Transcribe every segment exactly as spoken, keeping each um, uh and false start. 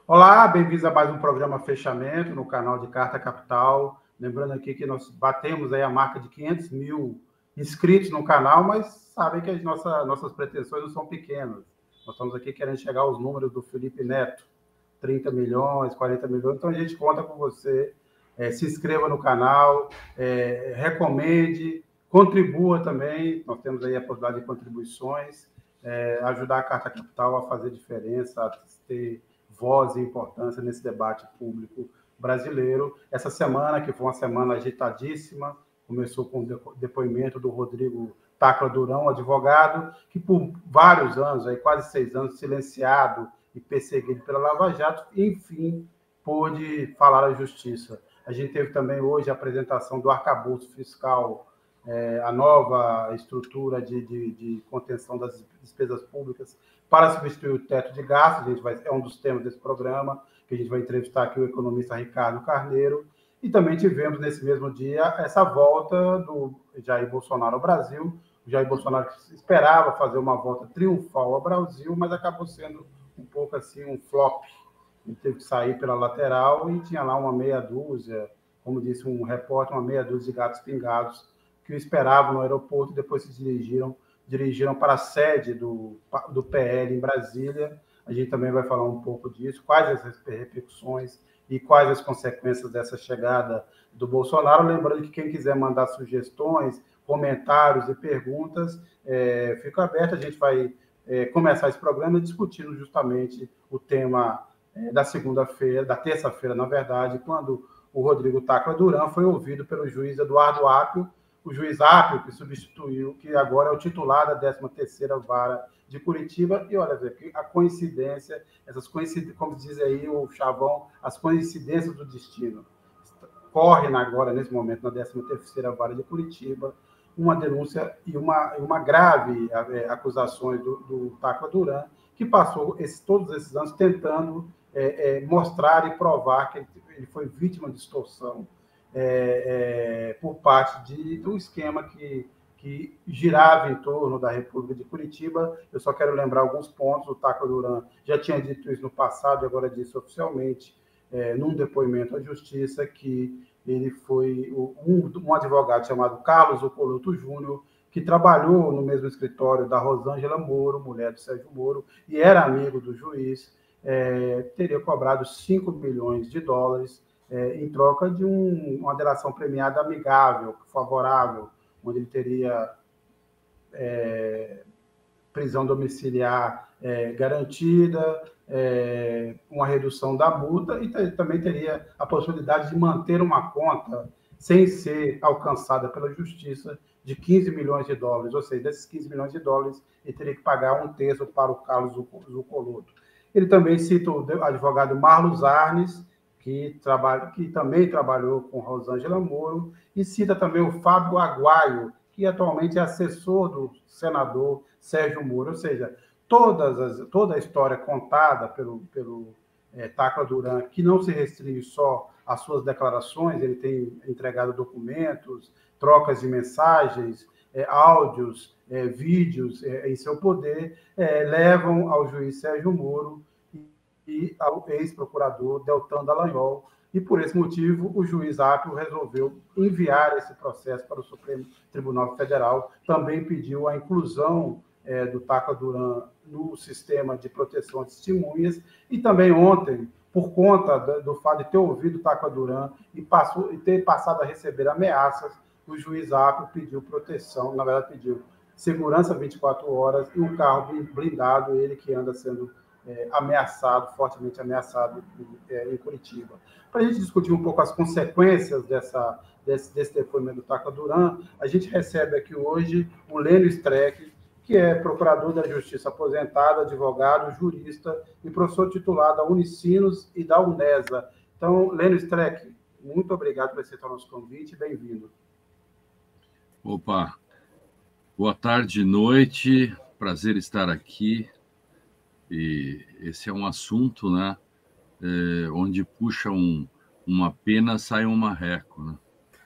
Olá, bem-vindos a mais um programa Fechamento no canal de Carta Capital. Lembrando aqui que nós batemos aí a marca de quinhentos mil inscritos no canal, mas sabem que as nossas, nossas pretensões não são pequenas. Nós estamos aqui querendo chegar aos números do Felipe Neto, trinta milhões, quarenta milhões, então a gente conta com você. É, se inscreva no canal, é, recomende, contribua também, nós temos aí a possibilidade de contribuições, é, ajudar a Carta Capital a fazer diferença, a ter voz e importância nesse debate público brasileiro. Essa semana, que foi uma semana agitadíssima, começou com o depoimento do Rodrigo Tacla Durão, advogado, que por vários anos, aí quase seis anos, silenciado e perseguido pela Lava Jato, enfim, pôde falar à justiça. A gente teve também hoje a apresentação do arcabouço fiscal, é, a nova estrutura de, de, de contenção das despesas públicas para substituir o teto de gastos. A gente vai, é um dos temas desse programa, que a gente vai entrevistar aqui o economista Ricardo Carneiro. E também tivemos, nesse mesmo dia, essa volta do Jair Bolsonaro ao Brasil. O Jair Bolsonaro esperava fazer uma volta triunfal ao Brasil, mas acabou sendo um pouco assim um flop. Ele teve que sair pela lateral e tinha lá uma meia dúzia, como disse um repórter, uma meia dúzia de gatos pingados que o esperavam no aeroporto e depois se dirigiram, dirigiram para a sede do, do P L em Brasília. A gente também vai falar um pouco disso, quais as repercussões e quais as consequências dessa chegada do Bolsonaro. Lembrando que quem quiser mandar sugestões, comentários e perguntas, é, fica aberto. A gente vai é, começar esse programa discutindo justamente o tema é, da segunda-feira, da terça-feira, na verdade, quando o Rodrigo Tacla Durão foi ouvido pelo juiz Eduardo Apio, o juiz Apio, que substituiu, que agora é o titular da décima terceira Vara de Curitiba. E olha, a coincidência, essas coincidências, como diz aí o Chavão, as coincidências do destino. Corre agora, nesse momento, na décima terceira Vara de Curitiba, uma denúncia e uma, uma grave é, acusações do, do Tacla Durão, que passou esse, todos esses anos tentando é, é, mostrar e provar que ele, ele foi vítima de extorsão É, é, por parte de, do esquema que, que girava em torno da República de Curitiba. Eu só quero lembrar alguns pontos. O Tacla Durão já tinha dito isso no passado e agora disse oficialmente, é, num depoimento à Justiça, que ele foi um, um advogado chamado Carlos Ocoloto Júnior, que trabalhou no mesmo escritório da Rosângela Moro, mulher do Sérgio Moro, e era amigo do juiz, é, teria cobrado cinco milhões de dólares É, em troca de um, uma delação premiada amigável, favorável, onde ele teria é, prisão domiciliar é, garantida, é, uma redução da multa e também teria a possibilidade de manter uma conta sem ser alcançada pela justiça de quinze milhões de dólares, ou seja, desses quinze milhões de dólares ele teria que pagar um terço para o Carlos Zucoloto. Ele também cita o advogado Marlos Arnes, que, trabalha, que também trabalhou com Rosângela Moro, e cita também o Fábio Aguaio, que atualmente é assessor do senador Sérgio Moro. Ou seja, todas as, toda a história contada pelo, pelo é, Tacla Durão, que não se restringe só às suas declarações, ele tem entregado documentos, trocas de mensagens, é, áudios, é, vídeos é, em seu poder, é, levam ao juiz Sérgio Moro e ao ex-procurador Deltan Dallagnol, e por esse motivo o juiz Apio resolveu enviar esse processo para o Supremo Tribunal Federal, também pediu a inclusão é, do Tacla Durão no sistema de proteção de testemunhas, e também ontem, por conta do, do fato de ter ouvido o Tacla Durão e, passou, e ter passado a receber ameaças, o juiz Apio pediu proteção, na verdade pediu segurança vinte e quatro horas e um carro blindado, ele que anda sendo É, ameaçado, fortemente ameaçado é, em Curitiba. Para a gente discutir um pouco as consequências dessa, desse, desse depoimento do Tacla Durão, a gente recebe aqui hoje o Lênio Streck, que é procurador da Justiça aposentado, advogado, jurista e professor titular da Unicinos e da Unesa. Então, Lênio Streck, muito obrigado por aceitar o nosso convite, bem-vindo. Opa, boa tarde, noite, prazer estar aqui. E esse é um assunto, né, é, onde puxa um, uma pena, sai um marreco, né?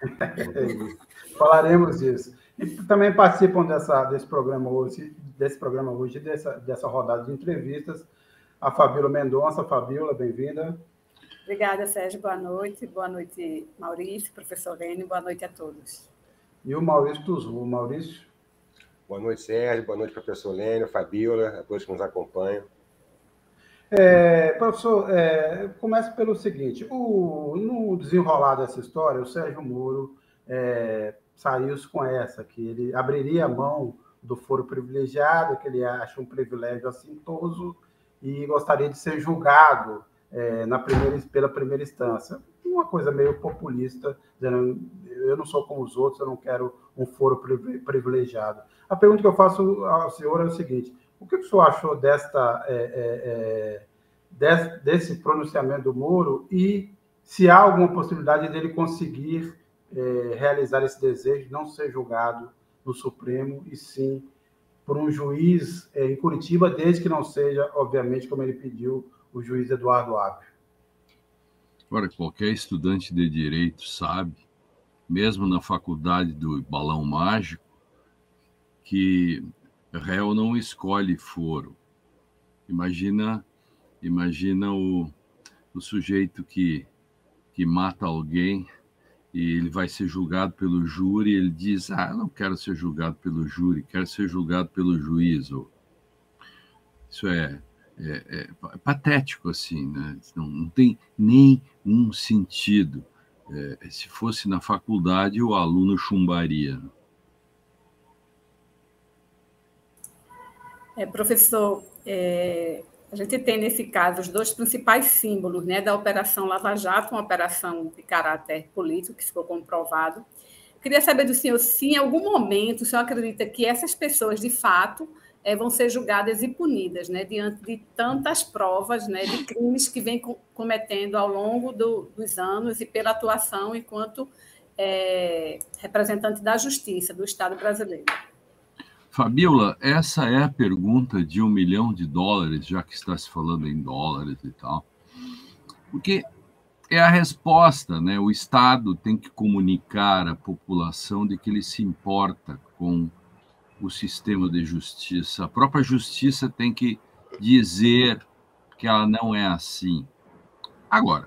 Falaremos disso. E também participam dessa, desse programa hoje, desse programa hoje, dessa, dessa rodada de entrevistas, a Fabíola Mendonça. Fabíola, bem-vinda. Obrigada, Sérgio. Boa noite. Boa noite, Maurício, professor Lênio. Boa noite a todos. E o Maurício Tuzul. Maurício. Boa noite, Sérgio. Boa noite, professor Lênio, Fabíola, a todos que nos acompanham. É, professor, é, começa pelo seguinte, o, no desenrolar dessa história, o Sérgio Moro é, saiu com essa, que ele abriria a mão do foro privilegiado, que ele acha um privilégio assintoso e gostaria de ser julgado é, na primeira, pela primeira instância. Uma coisa meio populista, dizendo, eu não sou como os outros, eu não quero um foro privilegiado. A pergunta que eu faço ao senhor é o seguinte, o que o senhor achou desta, é, é, desse, desse pronunciamento do Moro e se há alguma possibilidade dele conseguir é, realizar esse desejo de não ser julgado no Supremo e sim por um juiz é, em Curitiba, desde que não seja, obviamente, como ele pediu, o juiz Eduardo Apio? Agora, qualquer estudante de direito sabe, mesmo na faculdade do Balão Mágico, que réu não escolhe foro. Imagina, imagina o, o sujeito que, que mata alguém e ele vai ser julgado pelo júri, e ele diz, ah, eu não quero ser julgado pelo júri, quero ser julgado pelo juiz. Isso é, é, é patético, assim, né? Não, não tem nenhum sentido. É, se fosse na faculdade, o aluno chumbaria. É, professor, é, a gente tem, nesse caso, os dois principais símbolos, né, da Operação Lava Jato, uma operação de caráter político, que ficou comprovado. Queria saber do senhor se, em algum momento, o senhor acredita que essas pessoas, de fato, é, vão ser julgadas e punidas, né, diante de tantas provas, né, de crimes que vem cometendo ao longo do, dos anos e pela atuação enquanto é, representante da Justiça do Estado brasileiro. Fabíola, essa é a pergunta de um milhão de dólares, já que está se falando em dólares e tal. Porque é a resposta, né? O Estado tem que comunicar à população de que ele se importa com o sistema de justiça. A própria justiça tem que dizer que ela não é assim. Agora,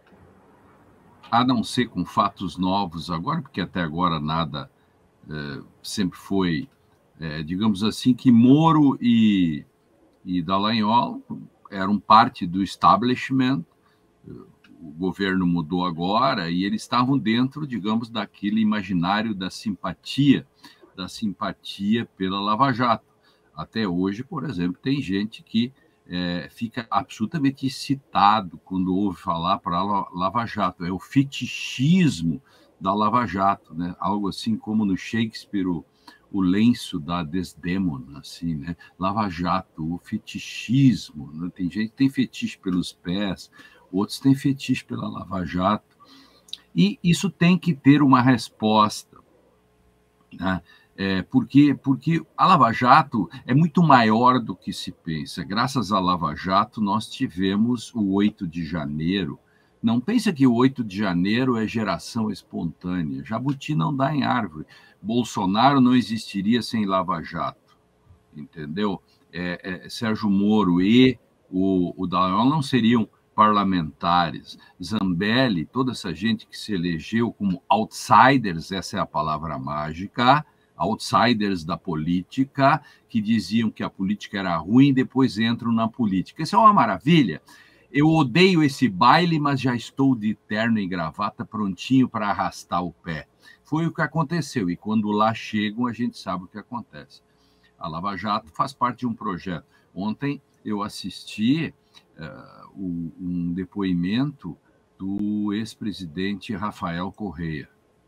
a não ser com fatos novos agora, porque até agora nada é, sempre foi... É, digamos assim, que Moro e, e Dallagnol eram parte do establishment, o governo mudou agora, e eles estavam dentro, digamos, daquele imaginário da simpatia, da simpatia pela Lava Jato. Até hoje, por exemplo, tem gente que é, fica absolutamente excitado quando ouve falar para a Lava Jato. É o fetichismo da Lava Jato, né? Algo assim como no Shakespeare, o o lenço da Desdémona, assim, né? Lava Jato, o fetichismo, né? Tem gente que tem fetiche pelos pés, outros têm fetiche pela Lava Jato. E isso tem que ter uma resposta, né? É, porque, porque a Lava Jato é muito maior do que se pensa. Graças à Lava Jato, nós tivemos o oito de janeiro. Não pensa que o oito de janeiro é geração espontânea. Jabuti não dá em árvore. Bolsonaro não existiria sem Lava Jato, entendeu? É, é, Sérgio Moro e o, o Dallagnol não seriam parlamentares. Zambelli, toda essa gente que se elegeu como outsiders, essa é a palavra mágica, outsiders da política, que diziam que a política era ruim e depois entram na política. Isso é uma maravilha. Eu odeio esse baile, mas já estou de terno e gravata prontinho para arrastar o pé. Foi o que aconteceu, e quando lá chegam, a gente sabe o que acontece. A Lava Jato faz parte de um projeto. Ontem eu assisti uh, um depoimento do ex-presidente Rafael Correa.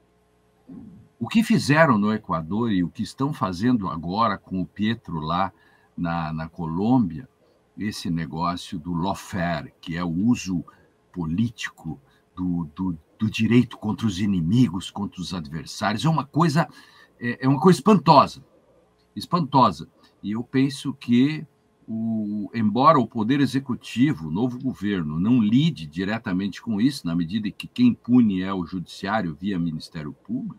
O que fizeram no Equador e o que estão fazendo agora com o Petro lá na, na Colômbia, esse negócio do lawfare, que é o uso político do, do, do direito contra os inimigos, contra os adversários, é uma coisa, é, é uma coisa espantosa, espantosa. E eu penso que, o, embora o Poder Executivo, o novo governo, não lide diretamente com isso, na medida que quem pune é o Judiciário via Ministério Público,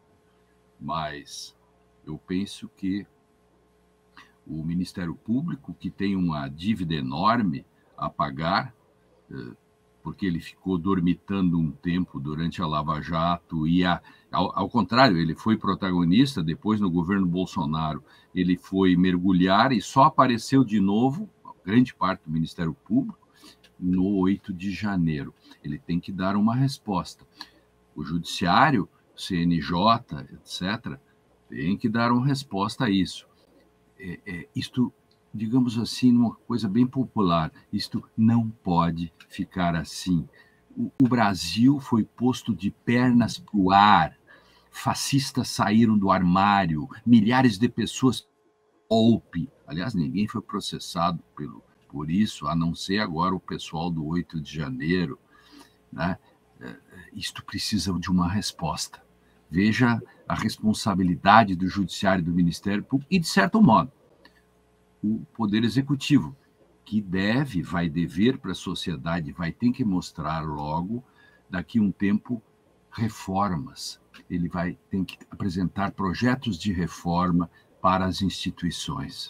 mas eu penso que o Ministério Público, que tem uma dívida enorme a pagar, porque ele ficou dormitando um tempo durante a Lava Jato, e, a, ao, ao contrário, ele foi protagonista, depois no governo Bolsonaro, ele foi mergulhar e só apareceu de novo, grande parte do Ministério Público, no oito de janeiro. Ele tem que dar uma resposta. O Judiciário, o C N J, etcétera, tem que dar uma resposta a isso. É, é, isto, digamos assim, uma coisa bem popular, isto não pode ficar assim. O, o Brasil foi posto de pernas para o ar, fascistas saíram do armário, milhares de pessoas golpe. Aliás, ninguém foi processado pelo, por isso, a não ser agora o pessoal do oito de janeiro. Né? Isto precisa de uma resposta. Veja a responsabilidade do Judiciário e do Ministério Público e, de certo modo, o Poder Executivo, que deve, vai dever para a sociedade, vai ter que mostrar logo, daqui a um tempo, reformas. Ele vai ter que apresentar projetos de reforma para as instituições.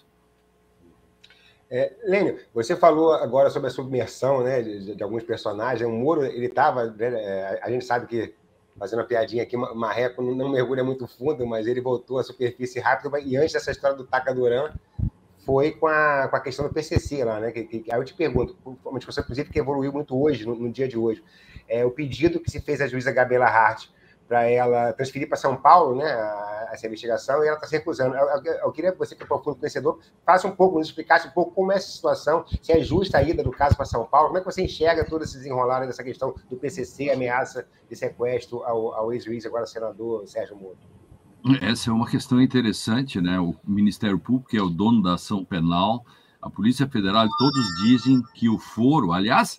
É, Lênio, você falou agora sobre a submersão, né, de, de alguns personagens. O Moro, ele estava, né, a gente sabe que, fazendo uma piadinha aqui, Marreco não, não mergulha muito fundo, mas ele voltou à superfície rápido, e antes dessa história do Taca Duran, foi com a, com a questão do P C C lá, né? Que, que, aí eu te pergunto, uma discussão, inclusive, que evoluiu muito hoje, no, no dia de hoje. É, o pedido que se fez à juíza Gabriela Hart para ela transferir para São Paulo, né, essa investigação, e ela está se recusando. Eu, eu, eu queria que você, que é profundo conhecedor, faça um pouco, nos explicasse um pouco como é essa situação, se é justa a ida do caso para São Paulo, como é que você enxerga todo esse desenrolar dessa questão do P C C, ameaça de sequestro ao, ao ex-juiz, agora senador Sérgio Moro? Essa é uma questão interessante, né? O Ministério Público, que é o dono da ação penal, a Polícia Federal, todos dizem que o foro, aliás,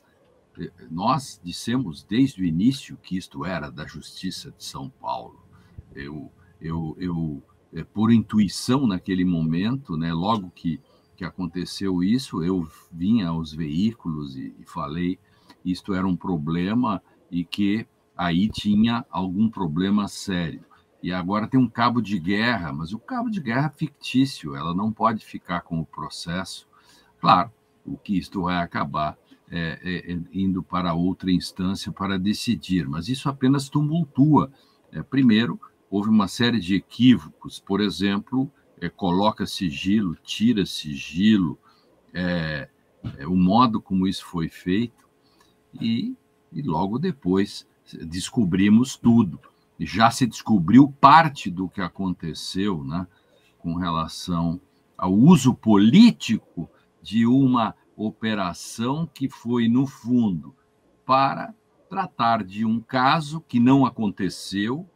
nós dissemos desde o início que isto era da Justiça de São Paulo. Eu, eu, eu por intuição naquele momento, né, logo que, que aconteceu isso, eu vinha aos veículos e, e falei que isto era um problema e que aí tinha algum problema sério. E agora tem um cabo de guerra, mas o cabo de guerra é fictício, ela não pode ficar com o processo. Claro, o que isto vai acabar é, é, é indo para outra instância para decidir, mas isso apenas tumultua. É, primeiro, houve uma série de equívocos, por exemplo, é, coloca sigilo, tira sigilo, é, é, o modo como isso foi feito, e, e logo depois descobrimos tudo. Já se descobriu parte do que aconteceu, né, com relação ao uso político de uma operação que foi, no fundo, para tratar de um caso que não aconteceu,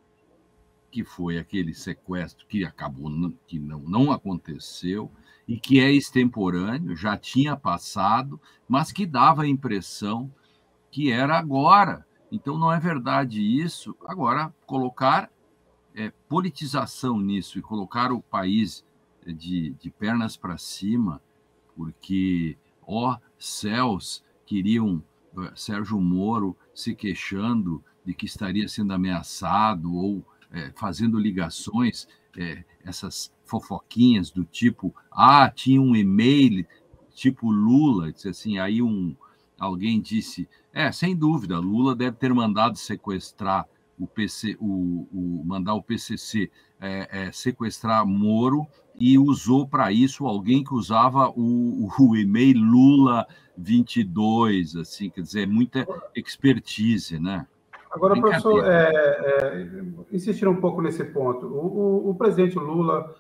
que foi aquele sequestro que acabou, que não, não aconteceu, e que é extemporâneo, já tinha passado, mas que dava a impressão que era agora. Então, não é verdade isso. Agora, colocar é, politização nisso e colocar o país de, de pernas para cima, porque, ó, céus, queriam Sérgio Moro se queixando de que estaria sendo ameaçado ou é, fazendo ligações, é, essas fofoquinhas do tipo, ah, tinha um e-mail tipo Lula, disse assim, aí um... Alguém disse, é, sem dúvida, Lula deve ter mandado sequestrar o P C, o, o mandar o P C C é, é, sequestrar Moro e usou para isso alguém que usava o, o e-mail Lula vinte e dois, assim, quer dizer, muita expertise, né? Agora, professor, é, é, insistir um pouco nesse ponto. O, o, o presidente Lula,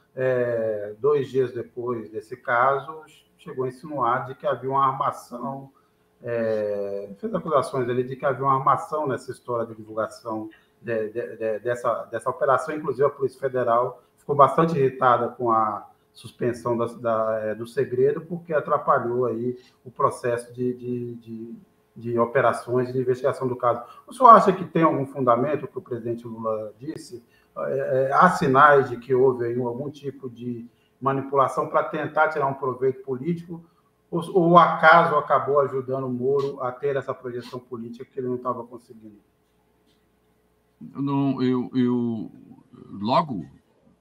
é, dois dias depois desse caso, chegou a insinuar de que havia uma armação. É, fez acusações ali de que havia uma armação nessa história de divulgação de, de, de, dessa, dessa operação, inclusive a Polícia Federal ficou bastante irritada com a suspensão da, da, do segredo, porque atrapalhou aí o processo de, de, de, de operações de investigação do caso. O senhor acha que tem algum fundamento, que o presidente Lula disse? É, há sinais de que houve aí algum tipo de manipulação para tentar tirar um proveito político? Ou o acaso acabou ajudando o Moro a ter essa projeção política que ele não estava conseguindo? Não, eu, eu logo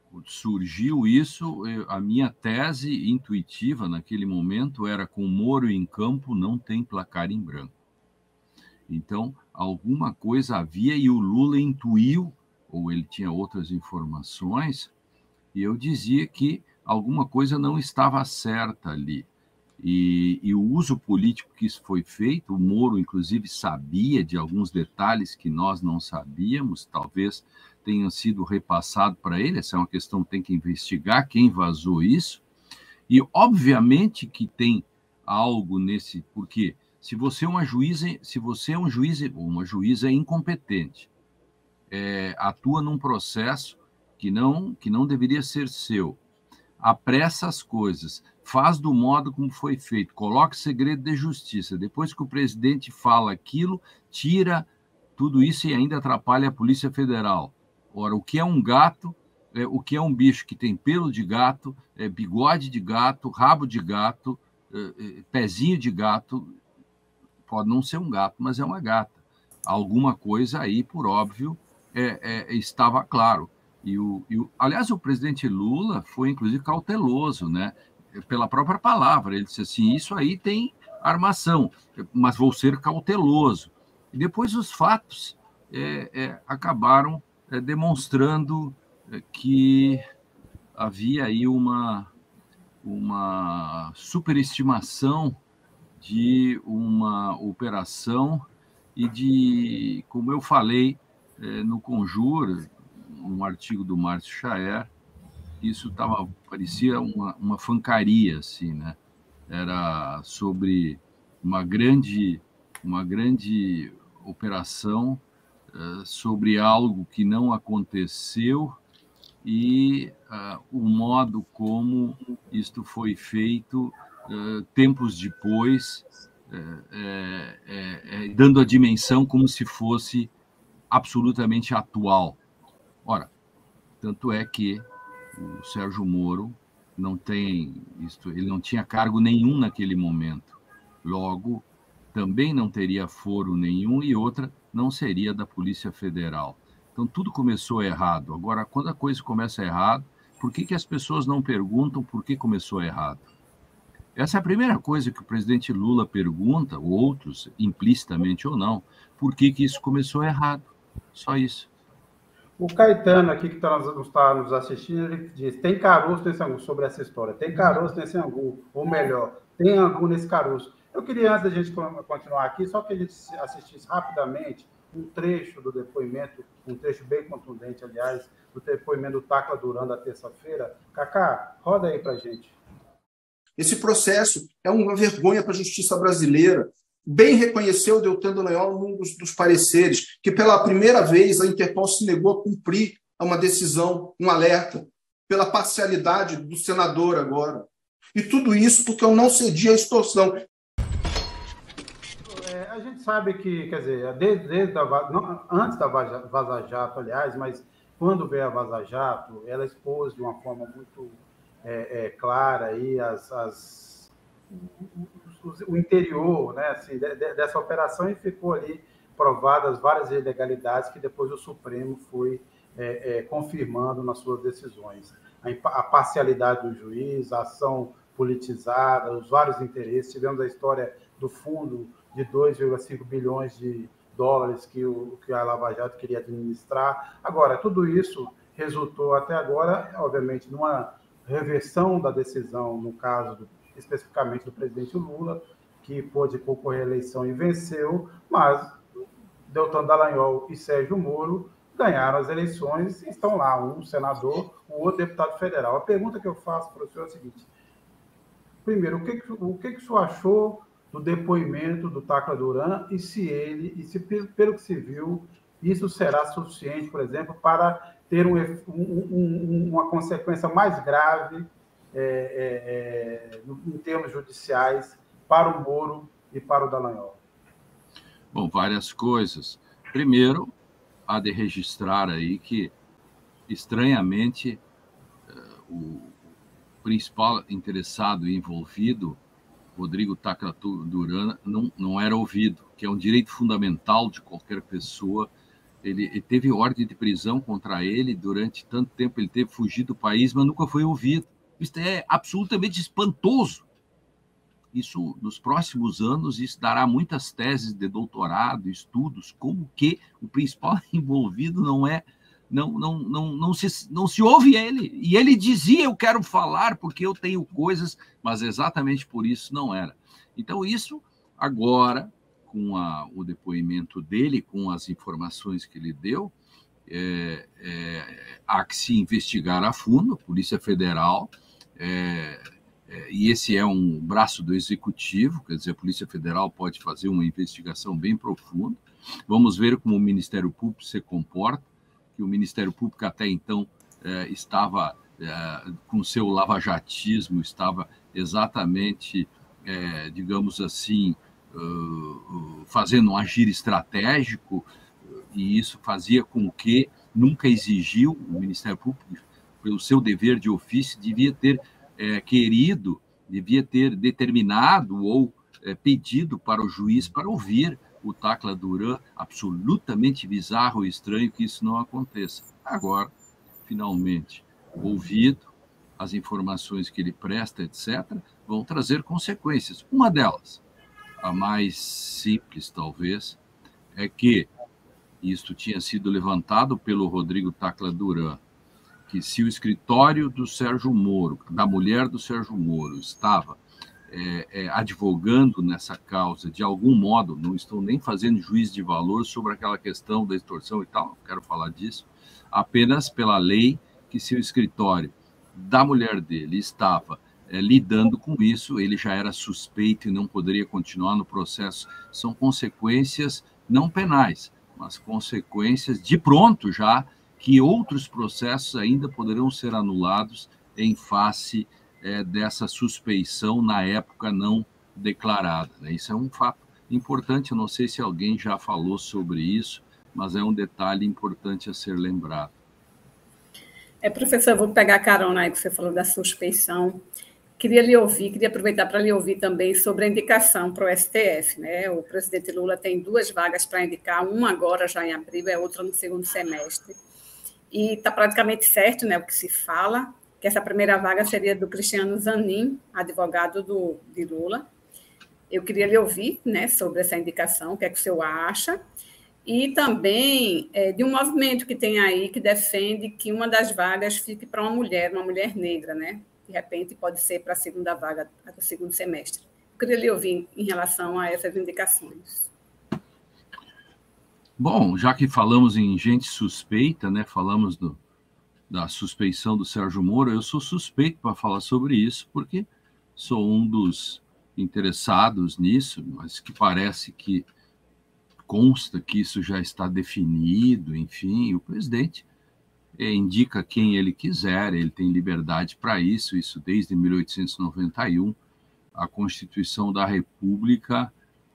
surgiu isso, a minha tese intuitiva naquele momento era: com o Moro em campo não tem placar em branco. Então, alguma coisa havia e o Lula intuiu, ou ele tinha outras informações, e eu dizia que alguma coisa não estava certa ali. E, e o uso político que isso foi feito, o Moro, inclusive, sabia de alguns detalhes que nós não sabíamos, talvez tenham sido repassado para ele. Essa é uma questão que tem que investigar quem vazou isso. E, obviamente, que tem algo nesse... Porque se você é uma juíza, se você é um juiz ou uma juíza incompetente, é, atua num processo que não, que não deveria ser seu, apressa as coisas, faz do modo como foi feito, coloca segredo de justiça, depois que o presidente fala aquilo, tira tudo isso e ainda atrapalha a Polícia Federal. Ora, o que é um gato, é, o que é um bicho que tem pelo de gato, é, bigode de gato, rabo de gato, é, é, pezinho de gato, pode não ser um gato, mas é uma gata. Alguma coisa aí, por óbvio, é, é, estava claro. E o, e o, aliás, o presidente Lula foi, inclusive, cauteloso, né? Pela própria palavra. Ele disse assim: isso aí tem armação, mas vou ser cauteloso. E depois os fatos é, é, acabaram é, demonstrando é, que havia aí uma, uma superestimação de uma operação e de, como eu falei é, no Conjura, um artigo do Márcio Chaer, isso tava, parecia uma, uma fancaria, assim, né? Era sobre uma grande, uma grande operação uh, sobre algo que não aconteceu e uh, o modo como isto foi feito uh, tempos depois, uh, é, é, é, dando a dimensão como se fosse absolutamente atual. Ora, tanto é que o Sérgio Moro não tem isto, ele não tinha cargo nenhum naquele momento. Logo, também não teria foro nenhum e outra não seria da Polícia Federal. Então, tudo começou errado. Agora, quando a coisa começa errado, por que que as pessoas não perguntam por que começou errado? Essa é a primeira coisa que o presidente Lula pergunta, ou outros, implicitamente ou não, por que que isso começou errado. Só isso. O Caetano aqui, que está nos, tá nos assistindo, ele diz: tem caroço nesse angu, sobre essa história. Tem caroço nesse angu, ou melhor, tem angu nesse caroço. Eu queria, antes da gente continuar aqui, só que a gente assistisse rapidamente um trecho do depoimento, um trecho bem contundente, aliás, do depoimento do Tacla Duran da terça-feira. Cacá, roda aí para a gente. Esse processo é uma vergonha para a justiça brasileira. Bem reconheceu o Deltan Dallagnol num dos, dos pareceres, que pela primeira vez a Interpol se negou a cumprir uma decisão, um alerta, pela parcialidade do senador agora. E tudo isso porque eu não cedi à extorsão. É, a gente sabe que, quer dizer, desde, desde a, não, antes da Vaza Jato, aliás, mas quando veio a Vaza Jato, ela expôs de uma forma muito é, é, clara aí as... as o interior, né, assim, dessa operação, e ficou ali provadas várias ilegalidades que depois o Supremo foi é, é, confirmando nas suas decisões. A, a parcialidade do juiz, a ação politizada, os vários interesses. Tivemos a história do fundo de dois vírgula cinco bilhões de dólares que, o, que a Lava Jato queria administrar. Agora, tudo isso resultou até agora, obviamente, numa reversão da decisão, no caso do especificamente do presidente Lula, que pôde concorrer à eleição e venceu, mas Deltan Dallagnol e Sérgio Moro ganharam as eleições e estão lá, um senador, o outro deputado federal. A pergunta que eu faço para o senhor é a seguinte: primeiro, o que, o que o senhor achou do depoimento do Tacla Duran e se ele, e se pelo que se viu, isso será suficiente, por exemplo, para ter um, um, uma consequência mais grave É, é, é, em termos judiciais para o Moro e para o Dallagnol? Bom, várias coisas. Primeiro, há de registrar aí que, estranhamente, o principal interessado e envolvido, Rodrigo Tacla Duran, não, não era ouvido, que é um direito fundamental de qualquer pessoa ele, ele teve ordem de prisão contra ele durante tanto tempo, ele teve fugido do país, mas nunca foi ouvido. Isso é absolutamente espantoso. Isso, nos próximos anos, isso dará muitas teses de doutorado, estudos, como que o principal envolvido não é, não, não, não, não, se, não se ouve ele. E ele dizia, eu quero falar porque eu tenho coisas, mas exatamente por isso não era. Então, isso agora, com a, o depoimento dele, com as informações que ele deu, é, é, há que se investigar a fundo, a Polícia Federal, é, e esse é um braço do Executivo, quer dizer, a Polícia Federal pode fazer uma investigação bem profunda. Vamos ver como o Ministério Público se comporta, que o Ministério Público até então eh, estava, eh, com seu lavajatismo, estava exatamente, eh, digamos assim, uh, fazendo um agir estratégico, e isso fazia com que nunca exigiu, o Ministério Público, pelo seu dever de ofício, devia ter É, querido, devia ter determinado ou é, pedido para o juiz para ouvir o Tacla Duran, absolutamente bizarro e estranho que isso não aconteça. Agora, finalmente, ouvido, as informações que ele presta, etcétera, vão trazer consequências. Uma delas, a mais simples talvez, é que isto tinha sido levantado pelo Rodrigo Tacla Duran, que se o escritório do Sérgio Moro, da mulher do Sérgio Moro, estava é, é, advogando nessa causa, de algum modo, não estou nem fazendo juízo de valor sobre aquela questão da extorsão e tal, não quero falar disso, apenas pela lei que se o escritório da mulher dele estava é, lidando com isso, ele já era suspeito e não poderia continuar no processo. São consequências não penais, mas consequências de pronto já, que outros processos ainda poderão ser anulados em face é, dessa suspeição na época não declarada. Né? Isso é um fato importante, eu não sei se alguém já falou sobre isso, mas é um detalhe importante a ser lembrado. É, professor, eu vou pegar a carona aí que você falou da suspeição. Queria lhe ouvir, queria aproveitar para lhe ouvir também sobre a indicação para o S T F. Né? O presidente Lula tem duas vagas para indicar, uma agora já em abril, e a outra no segundo semestre. E está praticamente certo, né, o que se fala, que essa primeira vaga seria do Cristiano Zanin, advogado do, de Lula. Eu queria lhe ouvir, né, sobre essa indicação, o que é que o senhor acha, e também é, de um movimento que tem aí que defende que uma das vagas fique para uma mulher, uma mulher negra, né? De repente pode ser para a segunda vaga do segundo semestre. Eu queria lhe ouvir em relação a essas indicações. Bom, já que falamos em gente suspeita, né, falamos do, da suspeição do Sérgio Moro, eu sou suspeito para falar sobre isso, porque sou um dos interessados nisso, mas que parece que consta que isso já está definido, enfim, o presidente indica quem ele quiser, ele tem liberdade para isso, isso desde mil oitocentos e noventa e um, a Constituição da República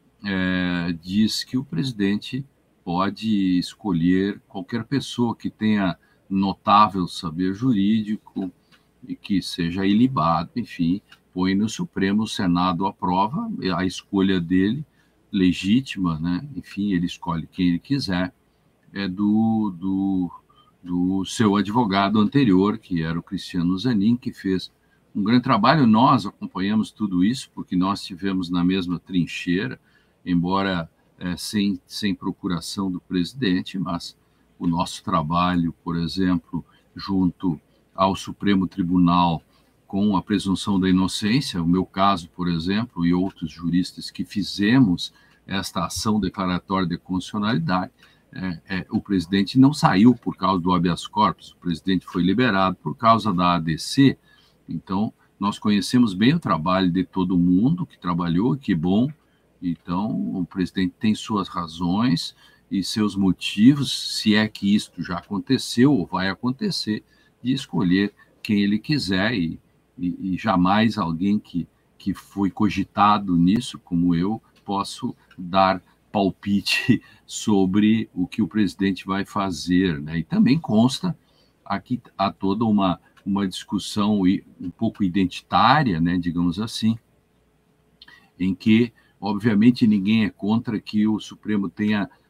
é, diz que o presidente pode escolher qualquer pessoa que tenha notável saber jurídico e que seja ilibado, enfim, põe no Supremo, o Senado aprova a escolha dele, legítima, né? Enfim, ele escolhe quem ele quiser, é do, do, do seu advogado anterior, que era o Cristiano Zanin, que fez um grande trabalho. Nós acompanhamos tudo isso, porque nós estivemos na mesma trincheira, embora É, sem, sem procuração do presidente, mas o nosso trabalho, por exemplo, junto ao Supremo Tribunal com a presunção da inocência, o meu caso, por exemplo, e outros juristas que fizemos esta ação declaratória de constitucionalidade, é, é, o presidente não saiu por causa do habeas corpus, o presidente foi liberado por causa da A D C. Então, nós conhecemos bem o trabalho de todo mundo que trabalhou, que bom. Então, o presidente tem suas razões e seus motivos, se é que isto já aconteceu ou vai acontecer, de escolher quem ele quiser, e, e, e jamais alguém que, que foi cogitado nisso, como eu, posso dar palpite sobre o que o presidente vai fazer. Né? E também consta, aqui há toda uma, uma discussão um pouco identitária, né, digamos assim, em que obviamente, ninguém é contra que o Supremo tenha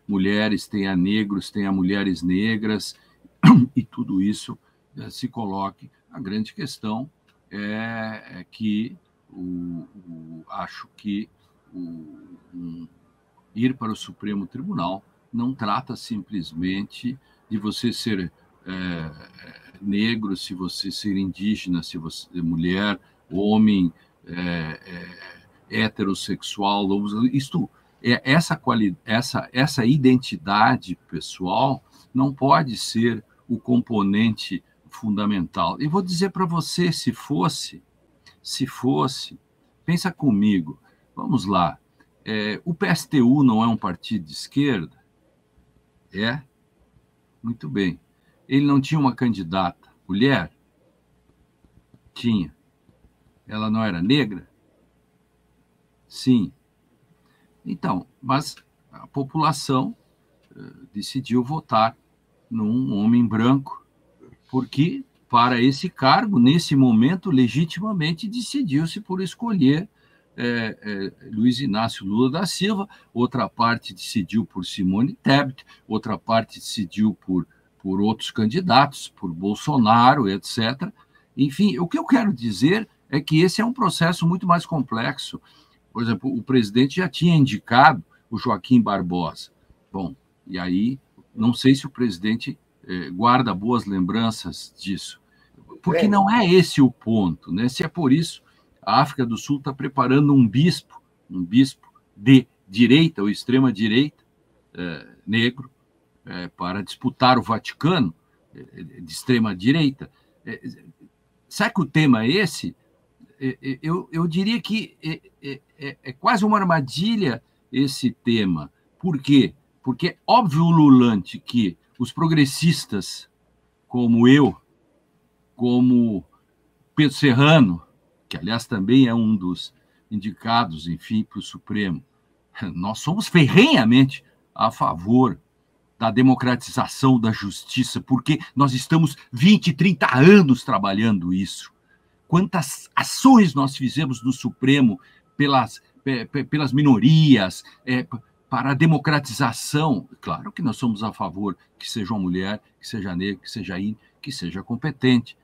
mulheres, tenha negros, tenha mulheres negras, e tudo isso é, se coloque. A grande questão é, é que o, o, acho que o, um, ir para o Supremo Tribunal não trata simplesmente de você ser é, negro, se você ser indígena, se você é mulher, homem, é, é, heterossexual, isto, é, essa, quali, essa, essa identidade pessoal não pode ser o componente fundamental. E vou dizer para você, se fosse, se fosse, pensa comigo, vamos lá, é, o P S T U não é um partido de esquerda? É? Muito bem. Ele não tinha uma candidata mulher? Tinha. Ela não era negra? Sim. Então, mas a população uh, decidiu votar num homem branco, porque para esse cargo, nesse momento, legitimamente decidiu-se por escolher é, é, Luiz Inácio Lula da Silva, outra parte decidiu por Simone Tebet, outra parte decidiu por, por outros candidatos, por Bolsonaro, etcétera. Enfim, o que eu quero dizer é que esse é um processo muito mais complexo. Por exemplo, o presidente já tinha indicado o Joaquim Barbosa. Bom, e aí não sei se o presidente eh, guarda boas lembranças disso, porque não é esse o ponto, né? Se é por isso, a África do Sul está preparando um bispo, um bispo de direita ou extrema-direita, eh, negro, eh, para disputar o Vaticano, eh, de extrema-direita. Eh, será que o tema é esse? Eh, eu, eu diria que é, é, é quase uma armadilha esse tema. Por quê? Porque é óbvio ululante que os progressistas, como eu, como Pedro Serrano, que, aliás, também é um dos indicados, enfim, para o Supremo, nós somos ferrenhamente a favor da democratização da justiça, porque nós estamos vinte, trinta anos trabalhando isso. Quantas ações nós fizemos no Supremo pelas, pelas minorias, é, para a democratização. Claro que nós somos a favor que seja uma mulher, que seja negra, que seja índio, que seja competente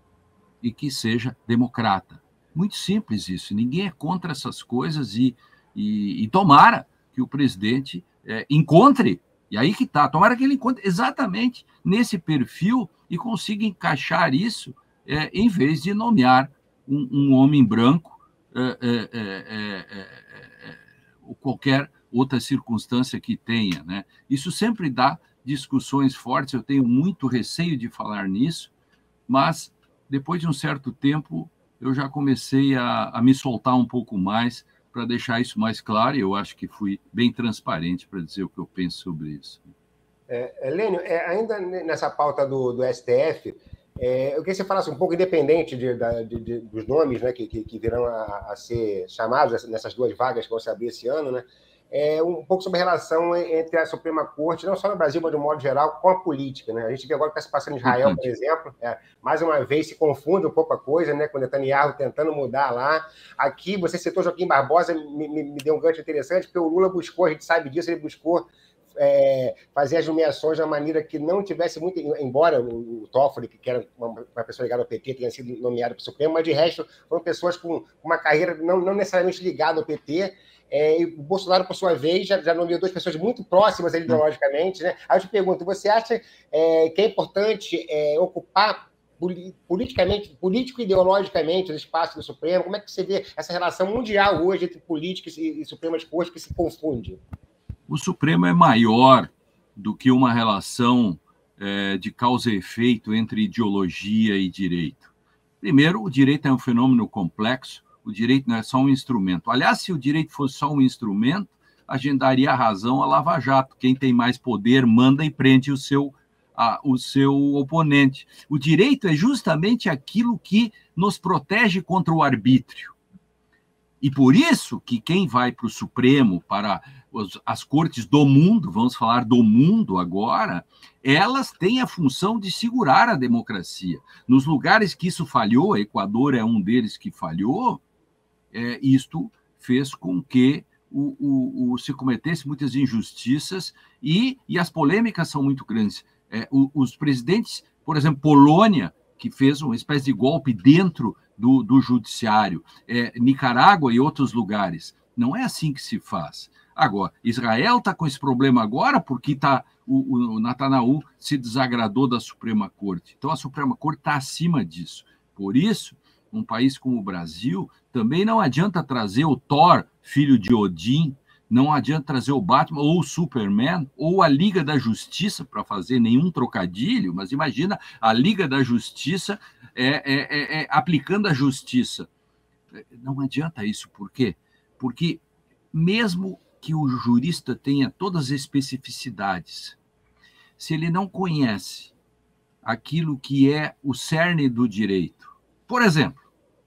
e que seja democrata. Muito simples isso. Ninguém é contra essas coisas e, e, e tomara que o presidente é, encontre, e aí que está, tomara que ele encontre exatamente nesse perfil e consiga encaixar isso é, em vez de nomear um, um homem branco é, é, é, é, é, ou qualquer outra circunstância que tenha, né? Isso sempre dá discussões fortes, eu tenho muito receio de falar nisso, mas depois de um certo tempo eu já comecei a, a me soltar um pouco mais para deixar isso mais claro, e eu acho que fui bem transparente para dizer o que eu penso sobre isso. É, Lênio, é, ainda nessa pauta do, do S T F, é, eu queria que você falasse um pouco, independente de, de, de, dos nomes, né, que, que, que virão a, a ser chamados nessas duas vagas que vão se abrir esse ano, né, é, um pouco sobre a relação entre a Suprema Corte, não só no Brasil, mas de um modo geral, com a política, né? A gente vê agora o que está se passando em Israel, por exemplo, é, mais uma vez se confunde um pouco a coisa, né, com o Netanyahu tentando mudar lá. Aqui, você citou Joaquim Barbosa, me, me, me deu um gancho interessante, porque o Lula buscou, a gente sabe disso, ele buscou é, fazer as nomeações de uma maneira que não tivesse muito, embora o, o Toffoli, que era uma, uma pessoa ligada ao P T, tenha sido nomeado para o Supremo, mas de resto foram pessoas com uma carreira não, não necessariamente ligada ao P T. É, e o Bolsonaro, por sua vez, já, já nomeou duas pessoas muito próximas ideologicamente, né? Aí eu te pergunto, você acha é, que é importante é, ocupar politicamente, político e ideologicamente o espaço do Supremo? Como é que você vê essa relação mundial hoje entre política e, e Suprema de Corte que se confunde? O Supremo é maior do que uma relação é, de causa e efeito entre ideologia e direito. Primeiro, o direito é um fenômeno complexo. O direito não é só um instrumento. Aliás, se o direito fosse só um instrumento, a gente daria a razão a Lava Jato. Quem tem mais poder manda e prende o seu, a, o seu oponente. O direito é justamente aquilo que nos protege contra o arbítrio. E por isso que quem vai para o Supremo, para as cortes do mundo, vamos falar do mundo agora, elas têm a função de segurar a democracia. Nos lugares que isso falhou, Equador é um deles que falhou, É, isto fez com que o, o, o, se cometesse muitas injustiças e, e as polêmicas são muito grandes. É, o, os presidentes, por exemplo, Polônia, que fez uma espécie de golpe dentro do, do judiciário, é, Nicarágua e outros lugares. Não é assim que se faz. Agora, Israel está com esse problema agora porque tá, o, o Netanyahu se desagradou da Suprema Corte. Então, a Suprema Corte está acima disso. Por isso, um país como o Brasil, também não adianta trazer o Thor, filho de Odin, não adianta trazer o Batman ou o Superman ou a Liga da Justiça, para fazer nenhum trocadilho, mas imagina a Liga da Justiça é, é, é, é, aplicando a justiça. Não adianta isso. Por quê? Porque mesmo que o jurista tenha todas as especificidades, se ele não conhece aquilo que é o cerne do direito, por exemplo,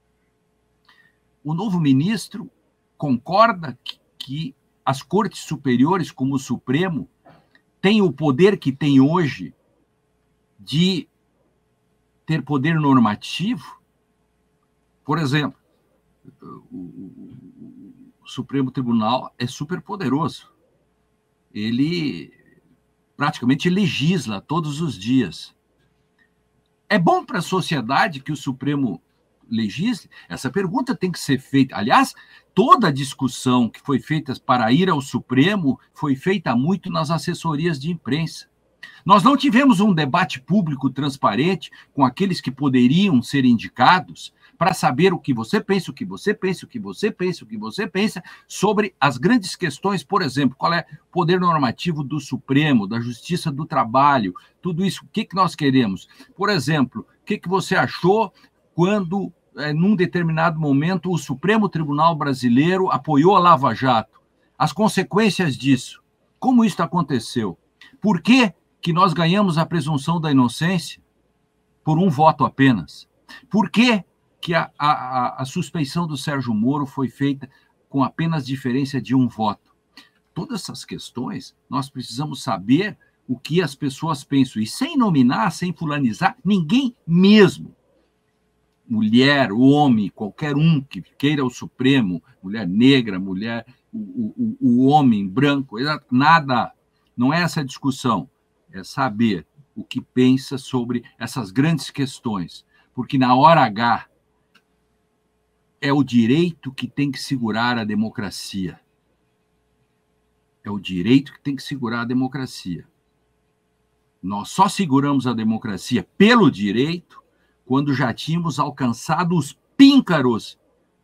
o novo ministro concorda que, que as cortes superiores, como o Supremo, têm o poder que tem hoje de ter poder normativo? Por exemplo, o, o Supremo Tribunal é super poderoso. Ele praticamente legisla todos os dias. É bom para a sociedade que o Supremo legisle? Essa pergunta tem que ser feita. Aliás, toda a discussão que foi feita para ir ao Supremo foi feita muito nas assessorias de imprensa. Nós não tivemos um debate público transparente com aqueles que poderiam ser indicados para saber o que você pensa, o que você pensa, o que você pensa, o que você pensa sobre as grandes questões, por exemplo, qual é o poder normativo do Supremo, da Justiça do Trabalho, tudo isso, o que, que nós queremos? Por exemplo, o que, que você achou quando, é, num determinado momento, o Supremo Tribunal Brasileiro apoiou a Lava Jato? As consequências disso. Como isso aconteceu? Por que que nós ganhamos a presunção da inocência por um voto apenas? Por que que a, a, a suspeição do Sérgio Moro foi feita com apenas diferença de um voto? Todas essas questões, nós precisamos saber o que as pessoas pensam. E sem nominar, sem fulanizar, ninguém mesmo, mulher, homem, qualquer um que queira o Supremo, mulher negra, mulher, o, o, o homem branco, nada, não é essa a discussão. É saber o que pensa sobre essas grandes questões, porque na hora H é o direito que tem que segurar a democracia. É o direito que tem que segurar a democracia. Nós só seguramos a democracia pelo direito quando já tínhamos alcançado os píncaros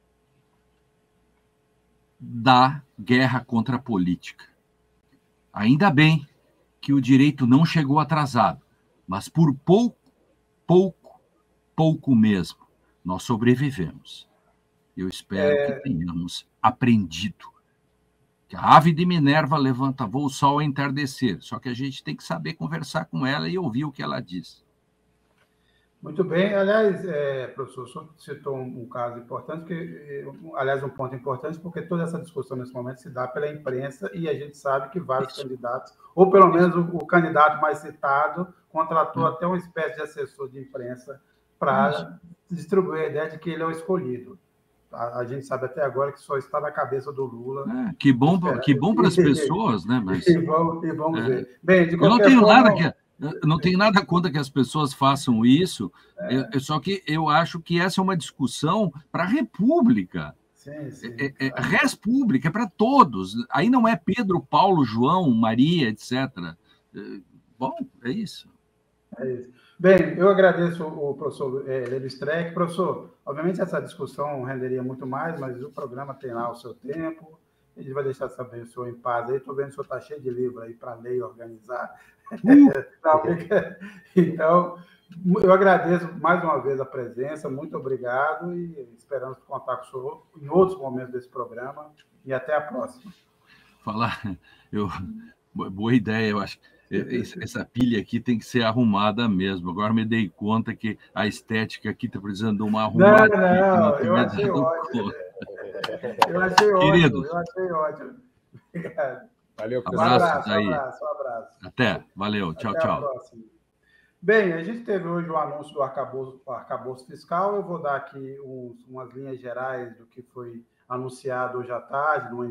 da guerra contra a política. Ainda bem que o direito não chegou atrasado, mas por pouco, pouco, pouco mesmo, nós sobrevivemos. Eu espero é... que tenhamos aprendido que a ave de Minerva levanta voo, o sol a entardecer, só que a gente tem que saber conversar com ela e ouvir o que ela diz. Muito bem. Aliás, é, professor, o senhor citou um, um caso importante, que, aliás, um ponto importante, porque toda essa discussão nesse momento se dá pela imprensa e a gente sabe que vários Isso. candidatos, ou pelo menos o, o candidato mais citado, contratou hum. até uma espécie de assessor de imprensa para distribuir a ideia de que ele é o escolhido. A, a gente sabe até agora que só está na cabeça do Lula. É, que bom, que bom para as pessoas, né? Mas, e vamos, e vamos é. ver. Bem, de Eu não tenho forma, nada que... Eu não tenho nada contra que as pessoas façam isso, é. É, só que eu acho que essa é uma discussão para a República. Sim, sim. É, é, é res pública, é para todos. Aí não é Pedro, Paulo, João, Maria, etcétera. É, bom, é isso. É isso. Bem, eu agradeço o professor é, Levi Streck. Professor, obviamente essa discussão renderia muito mais, mas o programa tem lá o seu tempo. A gente vai deixar saber o senhor em paz aí. Estou vendo que o senhor está cheio de livro aí para ler e organizar. Então, eu agradeço mais uma vez a presença, muito obrigado e esperamos contar com o senhor em outros momentos desse programa e até a próxima. Falar, eu, boa ideia, eu acho que essa pilha aqui tem que ser arrumada mesmo. Agora me dei conta que a estética aqui está precisando de uma arrumada. Não, não, eu achei ótimo. Eu achei ótimo, Queridos, eu achei ótimo. Obrigado. Valeu, um abraço, um abraço, um abraço, um abraço. Até, valeu, tchau, Até tchau. A próxima. Bem, a gente teve hoje o anúncio do arcabouço, arcabouço fiscal. Eu vou dar aqui uns, umas linhas gerais do que foi anunciado hoje à tarde, numa,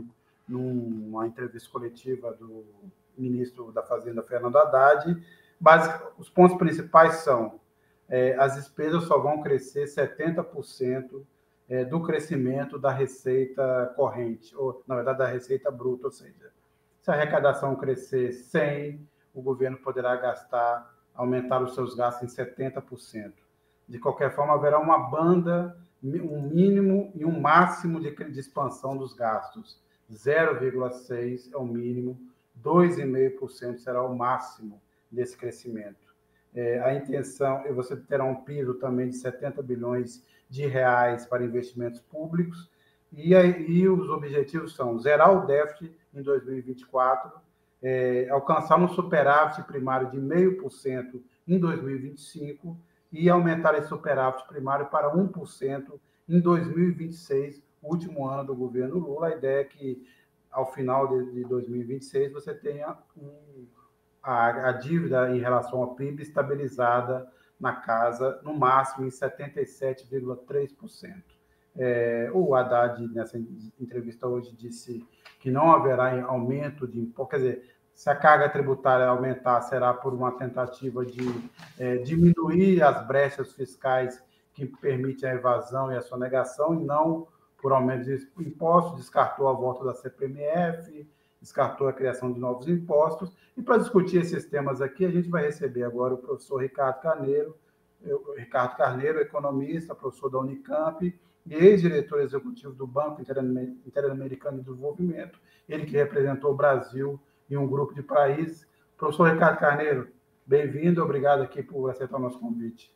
numa entrevista coletiva do ministro da Fazenda, Fernando Haddad. Basic, os pontos principais são é, as despesas só vão crescer setenta por cento é, do crescimento da receita corrente, ou, na verdade, da receita bruta, ou seja, se a arrecadação crescer cem, o governo poderá gastar, aumentar os seus gastos em setenta por cento. De qualquer forma, haverá uma banda, um mínimo e um máximo de, de expansão dos gastos. zero vírgula seis por cento é o mínimo, dois vírgula cinco por cento será o máximo desse crescimento. É, a intenção é você terá um piso também de setenta bilhões de reais para investimentos públicos, e, aí, e os objetivos são zerar o déficit em dois mil e vinte e quatro, é, alcançar um superávit primário de zero vírgula cinco por cento em dois mil e vinte e cinco e aumentar esse superávit primário para um por cento em dois mil e vinte e seis, o último ano do governo Lula. A ideia é que, ao final de, de dois mil e vinte e seis, você tenha um, a, a dívida em relação ao P I B estabilizada na casa, no máximo, em setenta e sete vírgula três por cento. É, o Haddad, nessa entrevista hoje, disse que não haverá aumento de imposto, quer dizer, se a carga tributária aumentar, será por uma tentativa de é, diminuir as brechas fiscais que permitem a evasão e a sonegação, e não por aumento de impostos. Descartou a volta da C P M F, descartou a criação de novos impostos. E para discutir esses temas aqui, a gente vai receber agora o professor Ricardo Carneiro, Ricardo Carneiro, economista, professor da Unicamp e ex-diretor executivo do Banco Interamericano de Desenvolvimento, ele que representou o Brasil em um grupo de países. Professor Ricardo Carneiro, bem-vindo, obrigado aqui por aceitar o nosso convite.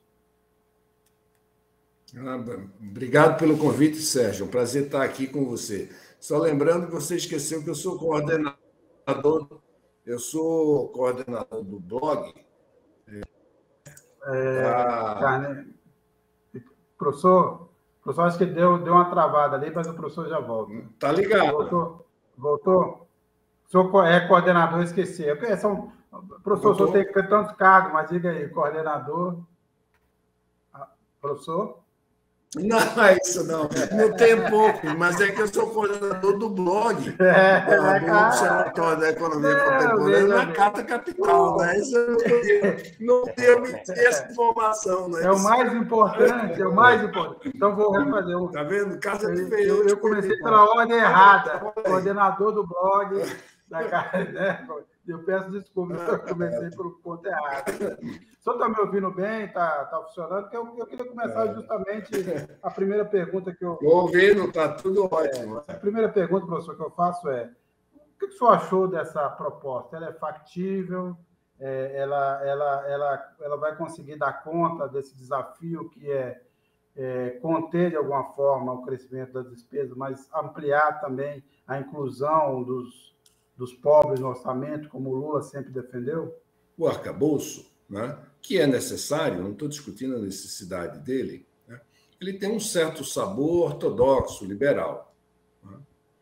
Obrigado pelo convite, Sérgio. É um prazer estar aqui com você. Só lembrando que você esqueceu que eu sou coordenador, eu sou coordenador do blog. É, ah. Carneiro, professor, professor, acho que deu, deu uma travada ali, mas o professor já volta. Tá ligado. Voltou? Voltou? O senhor é coordenador, eu esqueci. É, são, professor, o senhor tem tantos cargos, mas diga aí, coordenador. Professor? Não, é isso não. Não tem pouco, mas é que eu sou coordenador do blog, é, do, é, do Observatório da Economia não, Contemporânea, na Carta Capital. Né? Isso eu não tenho essa informação. Né? É o mais importante, é o mais importante. Então, vou refazer. Um... Está vendo? Casa de eu, eu, eu comecei pela ordem errada. Coordenador do blog da Carta, né? Eu peço desculpas, eu comecei pelo ponto errado. O senhor está me ouvindo bem? Está tá funcionando? Porque eu, eu queria começar justamente a primeira pergunta que eu... Estou ouvindo, está tudo ótimo. É, a primeira pergunta, professor, que eu faço é: o que o senhor achou dessa proposta? Ela é factível? É, ela, ela, ela, ela vai conseguir dar conta desse desafio que é, é conter, de alguma forma, o crescimento das despesas, mas ampliar também a inclusão dos, dos pobres no orçamento, como o Lula sempre defendeu? O arcabouço, né, que é necessário, não estou discutindo a necessidade dele, né, ele tem um certo sabor ortodoxo, liberal. Né?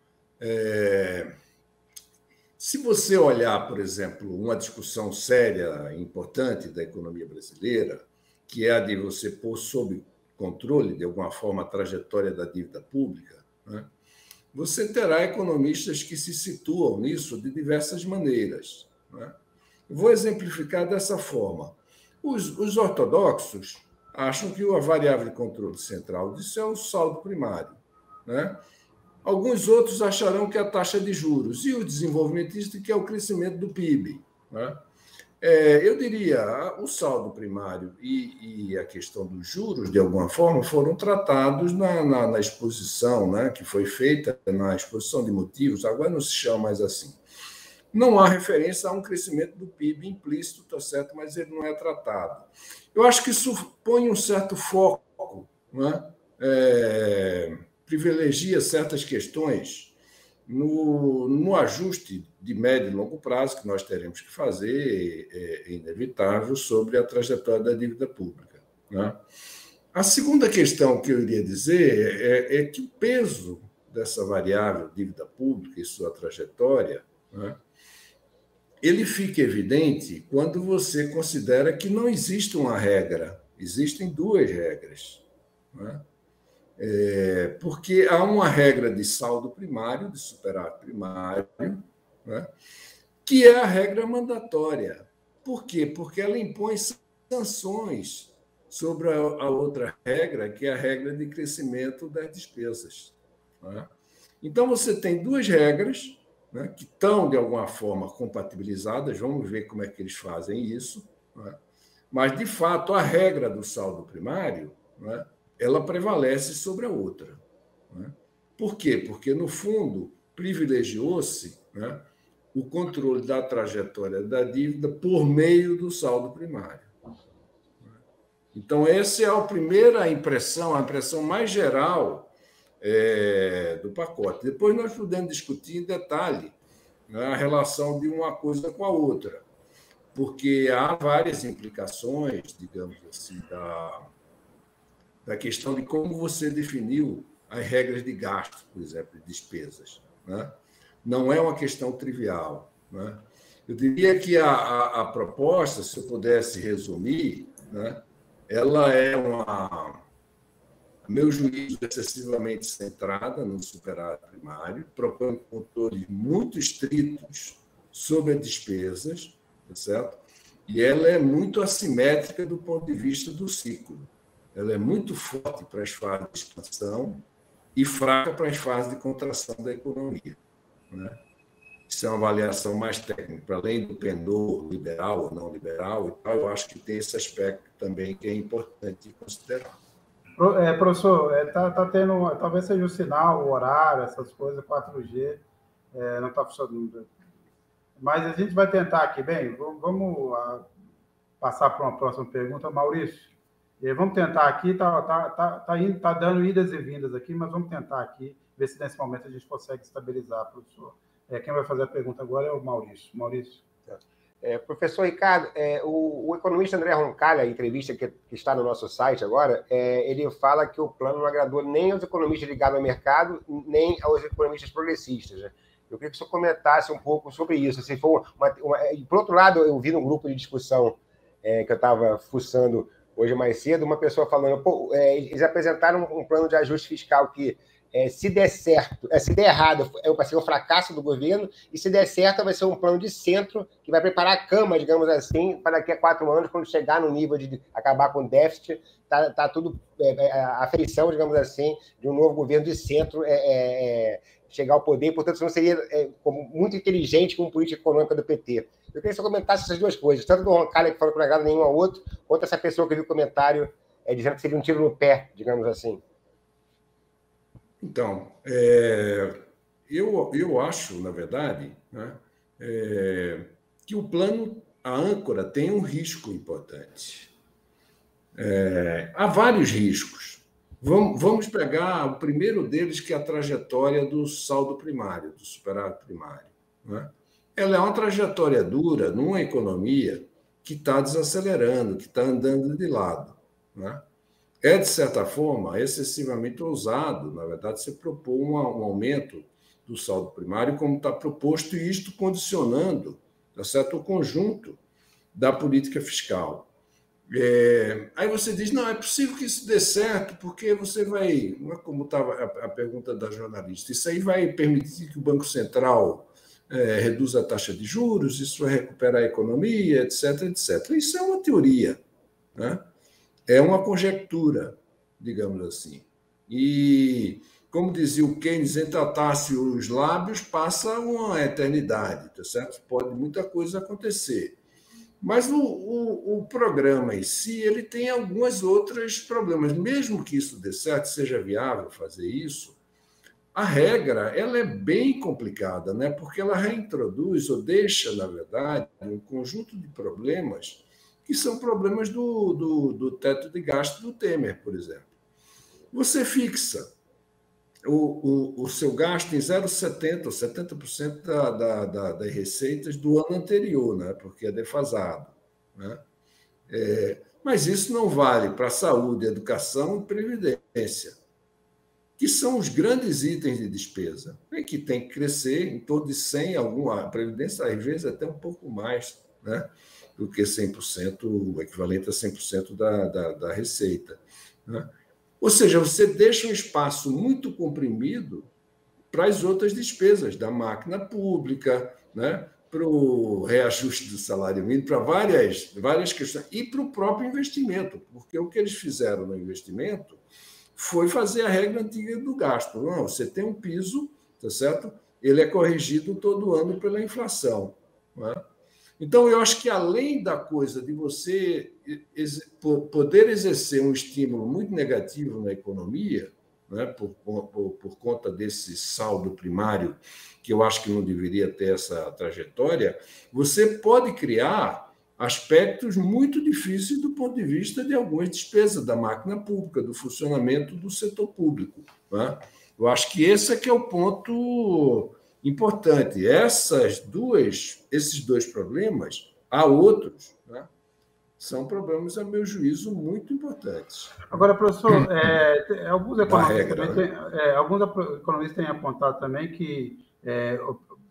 É... Se você olhar, por exemplo, uma discussão séria e importante da economia brasileira, que é a de você pôr sob controle, de alguma forma, a trajetória da dívida pública, né, você terá economistas que se situam nisso de diversas maneiras. Né? Vou exemplificar dessa forma. Os, os ortodoxos acham que a variável de controle central disso é o saldo primário. Né? Alguns outros acharão que é a taxa de juros, e o desenvolvimentista que é o crescimento do P I B. Né? É, eu diria, o saldo primário e, e a questão dos juros, de alguma forma, foram tratados na, na, na exposição, né, que foi feita na exposição de motivos, agora não se chama mais assim. Não há referência a um crescimento do P I B implícito, tá certo, mas ele não é tratado. Eu acho que isso põe um certo foco, né, é, privilegia certas questões no, no ajuste de médio e longo prazo que nós teremos que fazer, é, é inevitável, sobre a trajetória da dívida pública. Né? A segunda questão que eu iria dizer é, é que o peso dessa variável dívida pública e sua trajetória, né, ele fica evidente quando você considera que não existe uma regra, existem duas regras. Né? É, porque há uma regra de saldo primário, de superávit primário, né, que é a regra mandatória. Por quê? Porque ela impõe sanções sobre a, a outra regra, que é a regra de crescimento das despesas. Né? Então, você tem duas regras, né, que estão, de alguma forma, compatibilizadas, vamos ver como é que eles fazem isso, né? Mas, de fato, a regra do saldo primário, né, ela prevalece sobre a outra. Né? Por quê? Porque, no fundo, privilegiou-se, né, o controle da trajetória da dívida por meio do saldo primário. Então, essa é a primeira impressão, a impressão mais geral é, do pacote. Depois nós podemos discutir em detalhe, né, a relação de uma coisa com a outra, porque há várias implicações, digamos assim, da, da questão de como você definiu as regras de gasto, por exemplo, de despesas. Né? Não é uma questão trivial. Né? Eu diria que a, a, a proposta, se eu pudesse resumir, né, ela é uma, a meu juízo, excessivamente centrada no superávit primário, propõe controles muito estritos sobre as despesas, tá certo? E ela é muito assimétrica do ponto de vista do ciclo. Ela é muito forte para as fases de expansão e fraca para as fases de contração da economia. Né? Isso é uma avaliação mais técnica, para além do pendor liberal ou não liberal, e tal, eu acho que tem esse aspecto também que é importante considerar. É, professor, é, tá, tá tendo, talvez seja o sinal, o horário, essas coisas, quatro G, é, não está funcionando. Mas a gente vai tentar aqui, bem, vamos a, passar para uma próxima pergunta. Maurício, vamos tentar aqui, está tá, tá, tá indo, tá dando idas e vindas aqui, mas vamos tentar aqui, ver se nesse momento a gente consegue estabilizar, professor. É, quem vai fazer a pergunta agora é o Maurício. Maurício. É, professor Ricardo, é, o, o economista André Roncalha, a entrevista que, que está no nosso site agora, é, ele fala que o plano não agradou nem aos economistas ligados ao mercado, nem aos economistas progressistas. Né? Eu queria que o senhor comentasse um pouco sobre isso. Se for uma, uma, por outro lado, eu vi num grupo de discussão é, que eu estava fuçando hoje mais cedo, uma pessoa falando, pô, é, eles apresentaram um plano de ajuste fiscal que, é, se der certo, é, se der errado, vai ser um fracasso do governo, e se der certo, vai ser um plano de centro que vai preparar a cama, digamos assim, para daqui a quatro anos, quando chegar no nível de acabar com o déficit, tá, tá tudo, é, a feição, digamos assim, de um novo governo de centro é, é, chegar ao poder, portanto, isso não seria é, como, muito inteligente como política econômica do P T. Eu queria que você comentasse essas duas coisas, tanto do Roncalha, que falou que não agrada nenhum ao outro, quanto essa pessoa que viu o comentário é, dizendo que seria um tiro no pé, digamos assim. Então, é, eu, eu acho, na verdade, né, é, que o plano, a âncora, tem um risco importante. É, há vários riscos. Vamos, vamos pegar o primeiro deles, que é a trajetória do saldo primário, do superávit primário. Né? Ela é uma trajetória dura numa economia que está desacelerando, que está andando de lado. Né? É, de certa forma, excessivamente ousado, na verdade, você propor um, um aumento do saldo primário, como está proposto, e isto condicionando, tá certo, o conjunto da política fiscal. É, aí você diz, não, é possível que isso dê certo, porque você vai, como estava a, a pergunta da jornalista, isso aí vai permitir que o Banco Central é, reduza a taxa de juros, isso vai recuperar a economia, etc, etcétera. Isso é uma teoria, né? É uma conjectura, digamos assim. E, como dizia o Keynes, entratar-se os lábios passa uma eternidade, tá certo? Pode muita coisa acontecer. Mas o, o, o programa em si, ele tem alguns outros problemas. Mesmo que isso dê certo, seja viável fazer isso, a regra ela é bem complicada, né? Porque ela reintroduz ou deixa, na verdade, um conjunto de problemas que são problemas do, do, do teto de gasto do Temer, por exemplo. Você fixa o, o, o seu gasto em zero vírgula setenta por cento, ou setenta por cento da, da, da, das receitas do ano anterior, né? Porque é defasado. Né? É, mas isso não vale para saúde, educação e previdência, que são os grandes itens de despesa, né? Que tem que crescer em torno de cem por cento, alguma, a previdência, às vezes, até um pouco mais, né? Do que cem por cento, o equivalente a cem por cento da, da, da receita. Né? Ou seja, você deixa um espaço muito comprimido para as outras despesas da máquina pública, né? Para o reajuste do salário mínimo, para várias, várias questões, e para o próprio investimento, porque o que eles fizeram no investimento foi fazer a regra antiga do gasto. Não, você tem um piso, tá certo? Ele é corrigido todo ano pela inflação. Não é? Então, eu acho que, além da coisa de você poder exercer um estímulo muito negativo na economia, né, por, por, por conta desse saldo primário, que eu acho que não deveria ter essa trajetória, você pode criar aspectos muito difíceis do ponto de vista de algumas despesas da máquina pública, do funcionamento do setor público. Né? Eu acho que esse é que é o ponto importante. Essas duas, esses dois problemas, há outros, né? São problemas, a meu juízo, muito importantes. Agora, professor, é, alguns, economistas regra, né? têm, é, alguns economistas têm apontado também que, é,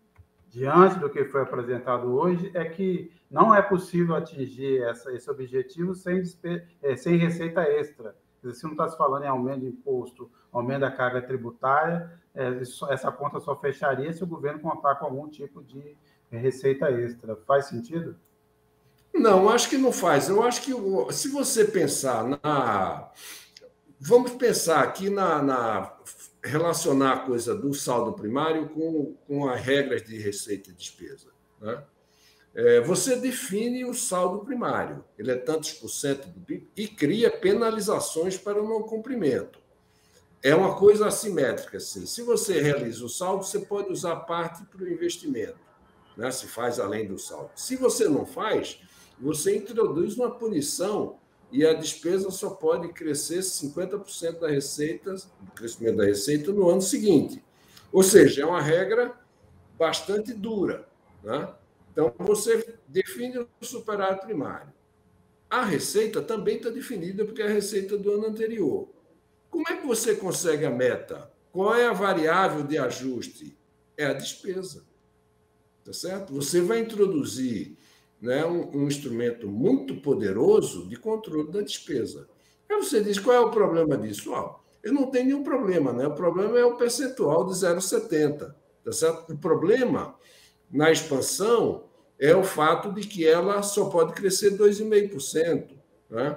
diante do que foi apresentado hoje, é que não é possível atingir essa, esse objetivo sem, é, sem receita extra. Quer dizer, se não está se falando em aumento de imposto, aumento da carga tributária, é, essa conta só fecharia se o governo contar com algum tipo de receita extra. Faz sentido? Não, acho que não faz. Eu acho que se você pensar na. Vamos pensar aqui na, na relacionar a coisa do saldo primário com, com as regras de receita e despesa. Né? É, você define o saldo primário, ele é tantos por cento do P I B, e cria penalizações para o não cumprimento. É uma coisa assimétrica. Assim. Se você realiza o saldo, você pode usar parte para o investimento, né? Se faz além do saldo. Se você não faz, você introduz uma punição e a despesa só pode crescer cinquenta por cento da receita, do crescimento da receita no ano seguinte. Ou seja, é uma regra bastante dura. Né? Então, você define o superávit primário. A receita também está definida porque é a receita do ano anterior. Como é que você consegue a meta? Qual é a variável de ajuste? É a despesa. Tá certo? Você vai introduzir, né, um, um instrumento muito poderoso de controle da despesa. Aí você diz, qual é o problema disso? Oh, eu não tenho nenhum problema, né? O problema é o percentual de zero vírgula setenta. Tá certo? O problema na expansão é o fato de que ela só pode crescer dois vírgula cinco por cento. Né?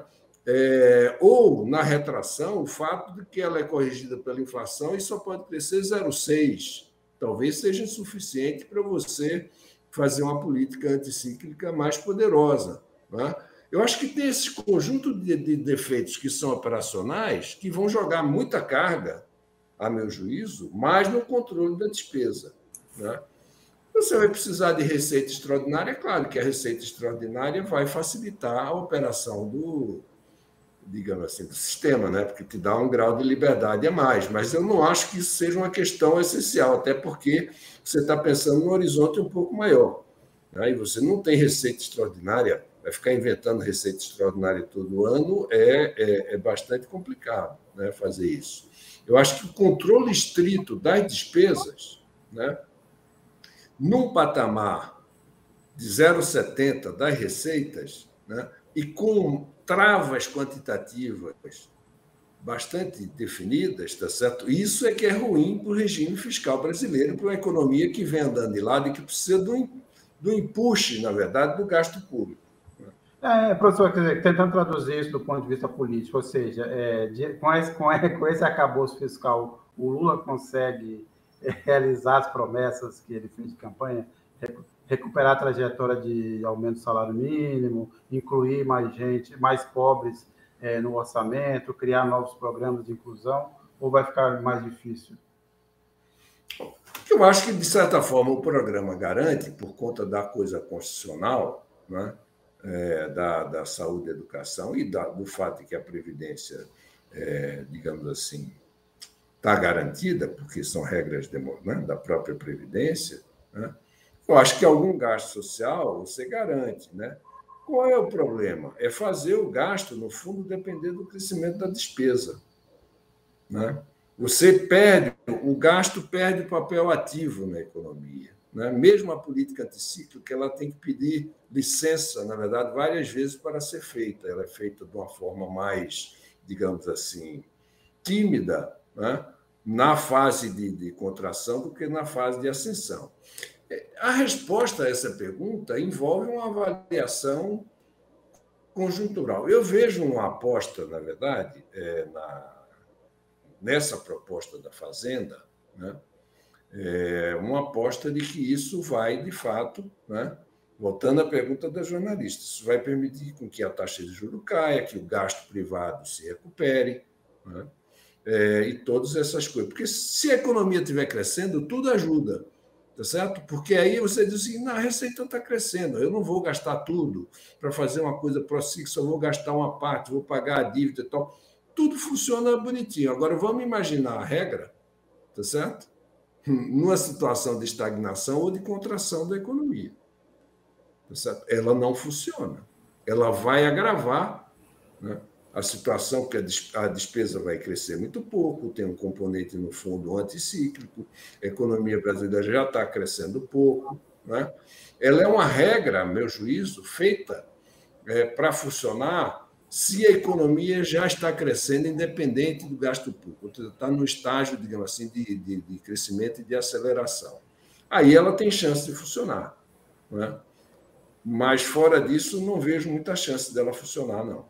É, ou, na retração, o fato de que ela é corrigida pela inflação e só pode crescer zero vírgula seis por cento. Talvez seja insuficiente para você fazer uma política anticíclica mais poderosa. Né? Eu acho que tem esse conjunto de, de defeitos que são operacionais que vão jogar muita carga, a meu juízo, mais no controle da despesa. Né? Você vai precisar de receita extraordinária, é claro que a receita extraordinária vai facilitar a operação do, digamos assim, do sistema, né? Porque te dá um grau de liberdade a mais. Mas eu não acho que isso seja uma questão essencial, até porque você está pensando num horizonte um pouco maior. Né? E você não tem receita extraordinária, vai ficar inventando receita extraordinária todo ano, é, é, é bastante complicado, né, fazer isso. Eu acho que o controle estrito das despesas, né, num patamar de zero vírgula setenta das receitas, né, e com travas quantitativas bastante definidas, tá certo? Isso é que é ruim para o regime fiscal brasileiro, para uma economia que vem andando de lado e que precisa do, do empuxe, na verdade, do gasto público. É, professor, quer dizer, tentando traduzir isso do ponto de vista político, ou seja, é, de, com, esse, com, esse, com esse arcabouço fiscal, o Lula consegue realizar as promessas que ele fez de campanha, recuperar a trajetória de aumento do salário mínimo, incluir mais gente, mais pobres é, no orçamento, criar novos programas de inclusão, ou vai ficar mais difícil? Eu acho que, de certa forma, o programa garante, por conta da coisa constitucional, né, é, da, da saúde e educação e da, do fato de que a Previdência, é, digamos assim, está garantida, porque são regras de, né, da própria Previdência, né? Eu acho que algum gasto social você garante. Né? Qual é o problema? É fazer o gasto, no fundo, depender do crescimento da despesa. Né? Você perde, o gasto perde o papel ativo na economia. Né? Mesmo a política anticíclica, ela tem que pedir licença, na verdade, várias vezes para ser feita. Ela é feita de uma forma mais, digamos assim, tímida, né, na fase de, de contração do que na fase de ascensão. A resposta a essa pergunta envolve uma avaliação conjuntural. Eu vejo uma aposta, na verdade, é, na, nessa proposta da Fazenda, né, é, uma aposta de que isso vai, de fato, né, voltando à pergunta da jornalista, isso vai permitir com que a taxa de juros caia, que o gasto privado se recupere, né, é, e todas essas coisas. Porque se a economia estiver crescendo, tudo ajuda. Tá certo? Porque aí você diz assim, a receita está crescendo, eu não vou gastar tudo para fazer uma coisa pró-cíclica, só vou gastar uma parte, vou pagar a dívida e tal. Tudo funciona bonitinho. Agora, vamos imaginar a regra, tá certo? Numa situação de estagnação ou de contração da economia. Tá certo? Ela não funciona. Ela vai agravar, né, a situação, que a despesa vai crescer muito pouco, tem um componente, no fundo, anticíclico, a economia brasileira já está crescendo pouco, né? Ela é uma regra, a meu juízo, feita é, para funcionar se a economia já está crescendo independente do gasto público, está no estágio, digamos assim, de, de, de crescimento e de aceleração. Aí ela tem chance de funcionar, né? Mas, fora disso, não vejo muita chance dela funcionar, não.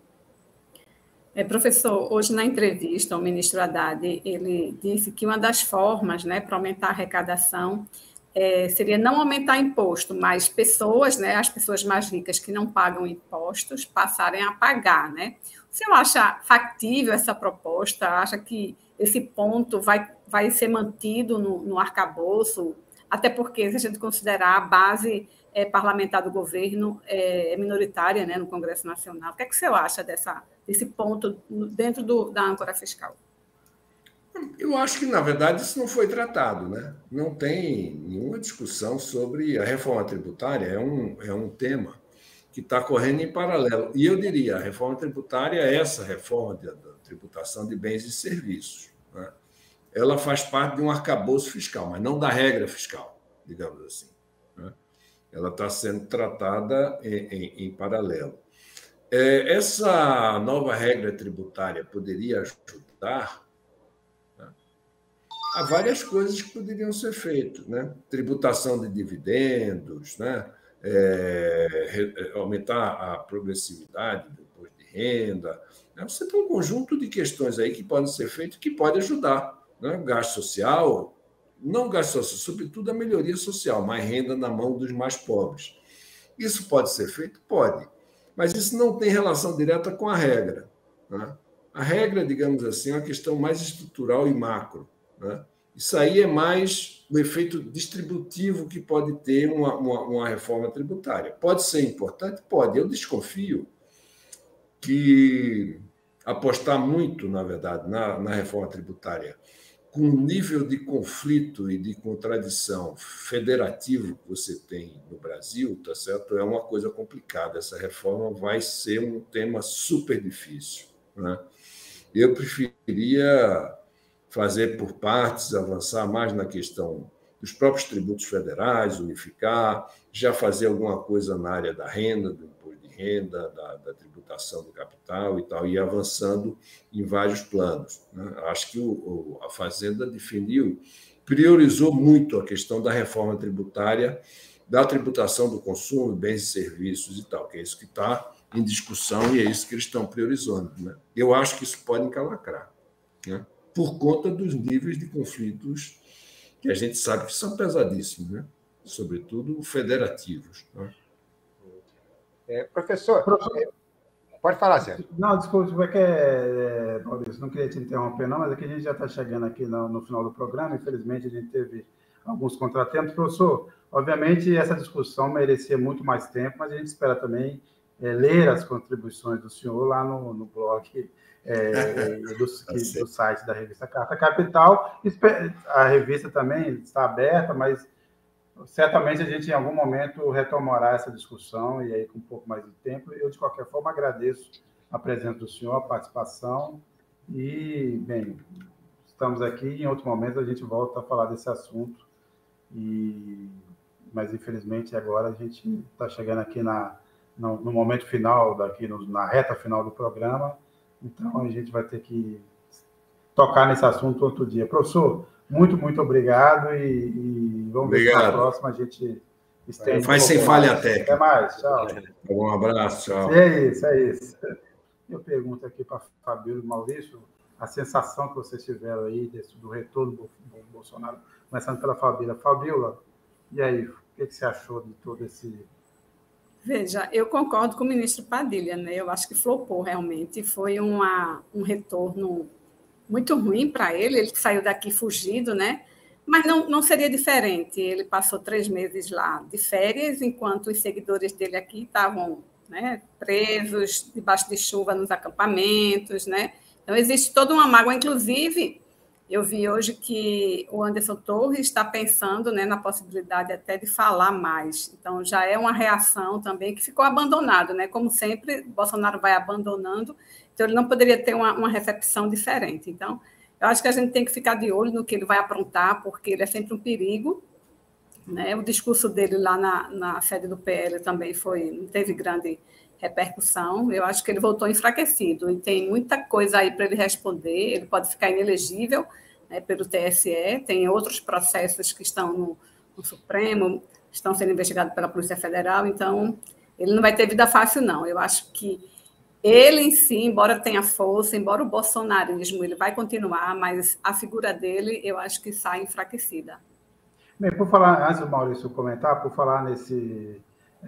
É, professor, hoje na entrevista, o ministro Haddad, ele disse que uma das formas, né, para aumentar a arrecadação é, seria não aumentar imposto, mas pessoas, né, as pessoas mais ricas que não pagam impostos, passarem a pagar, né? O senhor acha factível essa proposta? Acha que esse ponto vai, vai ser mantido no, no arcabouço? Até porque, se a gente considerar a base é, parlamentar do governo é, minoritária, né, no Congresso Nacional. O que é que o senhor acha dessa, desse ponto dentro do, da âncora fiscal? Eu acho que, na verdade, isso não foi tratado, né? Não tem nenhuma discussão sobre a reforma tributária, é um, é um tema que está correndo em paralelo. E eu diria, a reforma tributária é essa reforma da tributação de bens e serviços, né? Ela faz parte de um arcabouço fiscal, mas não da regra fiscal, digamos assim, né? Ela está sendo tratada em, em, em paralelo. É, essa nova regra tributária poderia ajudar, né? Há várias coisas que poderiam ser feitas, né? Tributação de dividendos, né? É, aumentar a progressividade do imposto de renda, né? Você tem um conjunto de questões aí que podem ser feitas que pode ajudar, né? Gasto social, não gasto social, sobretudo a melhoria social, mais renda na mão dos mais pobres. Isso pode ser feito? Pode. Mas isso não tem relação direta com a regra, né? A regra, digamos assim, é uma questão mais estrutural e macro, né? Isso aí é mais o efeito distributivo que pode ter uma, uma, uma reforma tributária. Pode ser importante? Pode. Eu desconfio que apostar muito, na verdade, na, na reforma tributária, com o nível de conflito e de contradição federativo que você tem no Brasil, tá certo? É uma coisa complicada. Essa reforma vai ser um tema super difícil, né? Eu preferia fazer por partes, avançar mais na questão dos próprios tributos federais, unificar, já fazer alguma coisa na área da renda, do imposto de renda, da, da tributação do capital e tal, e avançando em vários planos, né? Acho que o, o, a Fazenda definiu, priorizou muito a questão da reforma tributária, da tributação do consumo, bens e serviços e tal, que é isso que está em discussão e é isso que eles estão priorizando, né? Eu acho que isso pode encalacrar, né? Por conta dos níveis de conflitos que a gente sabe que são pesadíssimos, né? Sobretudo federativos, né? É, professor, professor, pode falar, Sérgio. Não, desculpa, é que, é, Maurício, não queria te interromper, não, mas é que a gente já está chegando aqui no, no final do programa, infelizmente a gente teve alguns contratempos. Professor, obviamente essa discussão merecia muito mais tempo, mas a gente espera também é, ler as contribuições do senhor lá no, no blog é, do, que, do site da revista Carta Capital. A revista também está aberta, mas certamente a gente, em algum momento, retomará essa discussão, e aí com um pouco mais de tempo. Eu, de qualquer forma, agradeço a presença do senhor, a participação, e, bem, estamos aqui, em outro momento a gente volta a falar desse assunto, e... mas, infelizmente, agora a gente está chegando aqui na, no, no momento final, daqui no, na reta final do programa, então a gente vai ter que tocar nesse assunto outro dia. Professor, muito, muito obrigado e, e vamos obrigado. ver se na próxima a gente estende. Faz um sem falha até. Até mais, tchau. Um abraço, tchau. É isso, é isso. Eu pergunto aqui para Fabíola e Maurício, a sensação que vocês tiveram aí desse, do retorno do Bolsonaro, começando pela Fabíola. Fabíola, e aí, o que, que você achou de todo esse... Veja, eu concordo com o ministro Padilha, né? Eu acho que flopou realmente, foi uma, um retorno muito ruim para ele, ele saiu daqui fugido, né? Mas não, não seria diferente, ele passou três meses lá de férias, enquanto os seguidores dele aqui estavam, né, presos, debaixo de chuva nos acampamentos, né? Então, existe toda uma mágoa, inclusive, eu vi hoje que o Anderson Torres está pensando, né, na possibilidade até de falar mais. Então, já é uma reação também que ficou abandonado, né? Como sempre, Bolsonaro vai abandonando, então ele não poderia ter uma, uma recepção diferente. Então, eu acho que a gente tem que ficar de olho no que ele vai aprontar, porque ele é sempre um perigo, né? O discurso dele lá na, na sede do P L também foi, não teve grande repercussão. Eu acho que ele voltou enfraquecido e tem muita coisa aí para ele responder. Ele pode ficar inelegível, né, pelo T S E, tem outros processos que estão no, no Supremo, estão sendo investigados pela Polícia Federal, então ele não vai ter vida fácil, não. Eu acho que ele em si, embora tenha força, embora o bolsonarismo ele vai continuar, mas a figura dele, eu acho que sai enfraquecida. Bem, por falar, antes do Maurício comentar, por falar nesse,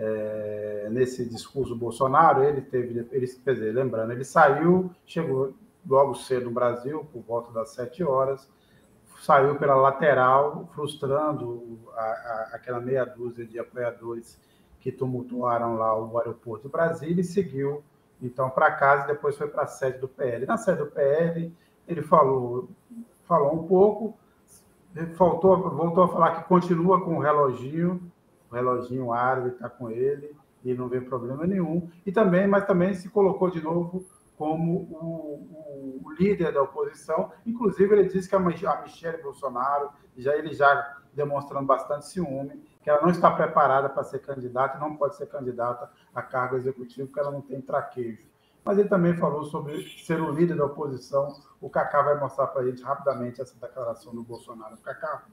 é, nesse discurso do Bolsonaro, ele teve, ele, quer dizer, lembrando, ele saiu, chegou logo cedo no Brasil, por volta das sete horas, saiu pela lateral, frustrando a, a, aquela meia dúzia de apoiadores que tumultuaram lá o aeroporto de Brasília e seguiu, então, para casa, e depois foi para a sede do P L. Na sede do P L, ele falou, falou um pouco, Faltou, voltou a falar que continua com o reloginho, o reloginho árabe está com ele, e não vê problema nenhum. E também, mas também se colocou de novo como o, o, o líder da oposição. Inclusive, ele disse que a Michelle Bolsonaro, já, ele já demonstrando bastante ciúme, que ela não está preparada para ser candidata, não pode ser candidata a cargo executivo, porque ela não tem traquejo. Mas ele também falou sobre ser o líder da oposição. O Cacá vai mostrar para a gente rapidamente essa declaração do Bolsonaro. Cacá.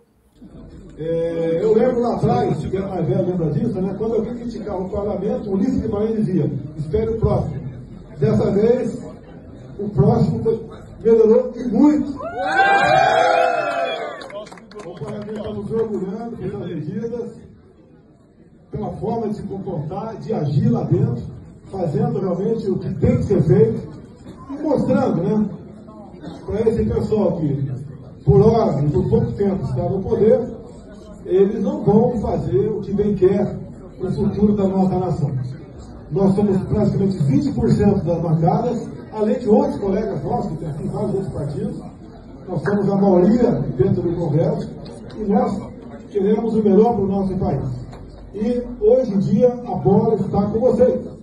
É, eu lembro lá atrás, que era mais velho, lembra disso, né? Quando eu vim criticar o parlamento, o Ulisses Guimarães dizia, espere o próximo. Dessa vez, o próximo melhorou e muito. O parlamento está nos orgulhando pelas medidas, pela forma de se comportar, de agir lá dentro, fazendo realmente o que tem que ser feito e mostrando, né, para esse pessoal que, por hora e por pouco tempo está no poder, eles não vão fazer o que bem quer o futuro da nossa nação. Nós somos praticamente vinte por cento das bancadas, além de outros colegas nossos, que tem aqui vários outros partidos. Nós somos a maioria dentro do Congresso e nós queremos o melhor para o nosso país. E hoje em dia a bola está com vocês.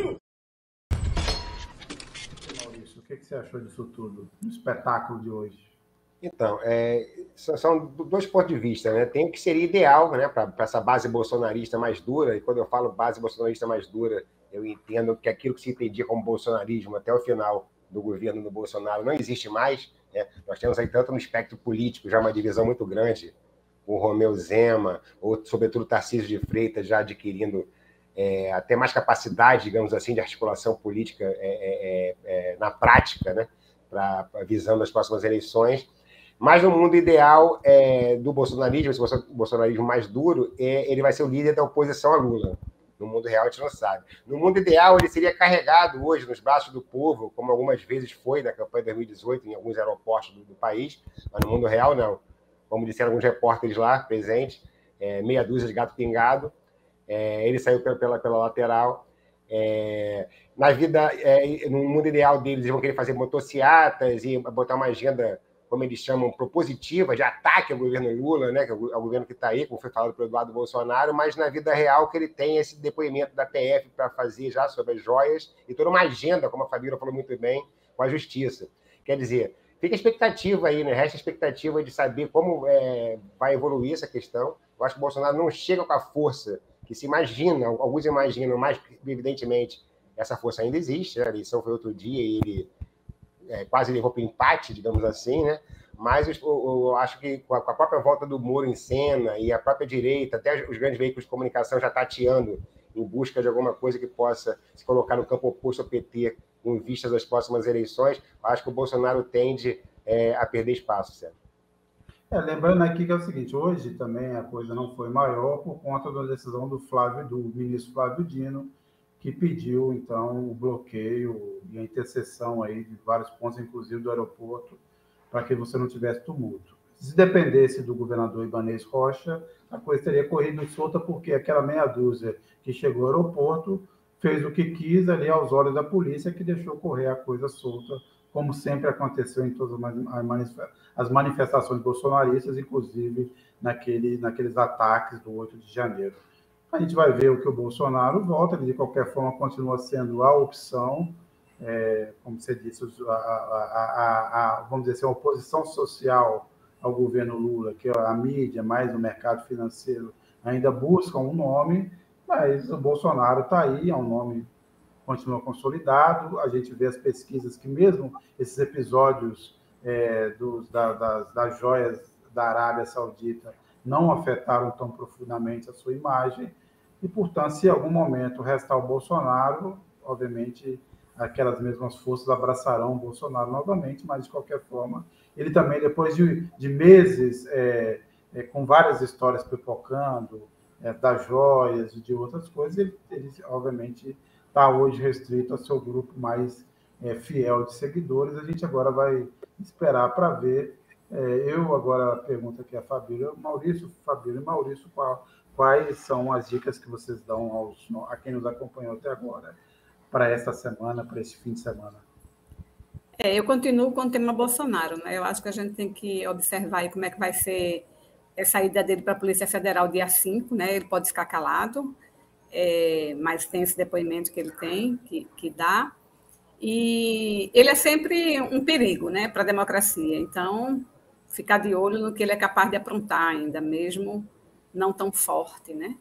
Maurício, o que você achou disso tudo, do espetáculo de hoje? Então, é, são dois pontos de vista, né? Tem o que seria ideal, né, para essa base bolsonarista mais dura, e quando eu falo base bolsonarista mais dura, eu entendo que aquilo que se entendia como bolsonarismo até o final do governo do Bolsonaro não existe mais, né? Nós temos aí tanto no espectro político já uma divisão muito grande, o Romeu Zema, ou sobretudo Tarcísio de Freitas já adquirindo É, até mais capacidade, digamos assim, de articulação política é, é, é, na prática, né, para a visão das próximas eleições. Mas no mundo ideal é, do bolsonarismo, esse bolsonarismo mais duro, é, ele vai ser o líder da oposição a Lula. No mundo real, a gente não sabe. No mundo ideal, ele seria carregado hoje nos braços do povo, como algumas vezes foi na campanha de dois mil e dezoito, em alguns aeroportos do, do país, mas no mundo real, não. Como disseram alguns repórteres lá, presentes, é, meia dúzia de gato pingado. É, ele saiu pela, pela, pela lateral. É, na vida, é, no mundo ideal deles, eles vão querer fazer motociatas e botar uma agenda, como eles chamam, propositiva, de ataque ao governo Lula, né, que é o governo que está aí, como foi falado pelo Eduardo Bolsonaro, mas na vida real que ele tem esse depoimento da P F para fazer já sobre as joias e toda uma agenda, como a Fabíola falou muito bem, com a justiça. Quer dizer, fica a expectativa aí, né? Resta a expectativa de saber como é, vai evoluir essa questão. Eu acho que o Bolsonaro não chega com a força que se imagina, alguns imaginam, mas evidentemente essa força ainda existe, né? A eleição foi outro dia e ele é, quase levou para o empate, digamos assim, né? Mas eu, eu acho que com a, com a própria volta do Moro em cena e a própria direita, até os grandes veículos de comunicação já tateando em busca de alguma coisa que possa se colocar no campo oposto ao P T com vistas às próximas eleições, acho que o Bolsonaro tende é, a perder espaço, Sérgio. É, lembrando aqui que é o seguinte, hoje também a coisa não foi maior por conta da decisão do Flávio, do ministro Flávio Dino, que pediu, então, o bloqueio e a interseção aí de vários pontos, inclusive do aeroporto, para que você não tivesse tumulto. Se dependesse do governador Ibanez Rocha, a coisa teria corrido solta, porque aquela meia dúzia que chegou ao aeroporto fez o que quis ali aos olhos da polícia, que deixou correr a coisa solta, como sempre aconteceu em todas as manifestações bolsonaristas, inclusive naquele, naqueles ataques do oito de janeiro. A gente vai ver o que o Bolsonaro volta, ele de qualquer forma continua sendo a opção, é, como você disse, a, a, a, a, vamos dizer assim, a oposição social ao governo Lula, que a mídia, mais o mercado financeiro, ainda buscam um nome, mas o Bolsonaro está aí, é um nome continua consolidado. A gente vê as pesquisas que mesmo esses episódios é, dos, da, das, das joias da Arábia Saudita não afetaram tão profundamente a sua imagem e, portanto, se em algum momento restar o Bolsonaro, obviamente aquelas mesmas forças abraçarão o Bolsonaro novamente, mas, de qualquer forma, ele também, depois de, de meses é, é, com várias histórias pipocando, é, das joias e de outras coisas, ele, ele obviamente está hoje restrito ao seu grupo mais é, fiel de seguidores. A gente agora vai esperar para ver. É, eu agora pergunto aqui a Fabíola, Maurício, Fabíola e Maurício, qual, quais são as dicas que vocês dão aos, a quem nos acompanhou até agora para esta semana, para esse fim de semana? É, eu continuo com o tema Bolsonaro, né? Eu acho que a gente tem que observar aí como é que vai ser essa ida dele para a Polícia Federal dia cinco, né? Ele pode ficar calado, é, mas tem esse depoimento que ele tem, que, que dá. E ele é sempre um perigo, né, para a democracia. Então, ficar de olho no que ele é capaz de aprontar ainda, mesmo não tão forte, né?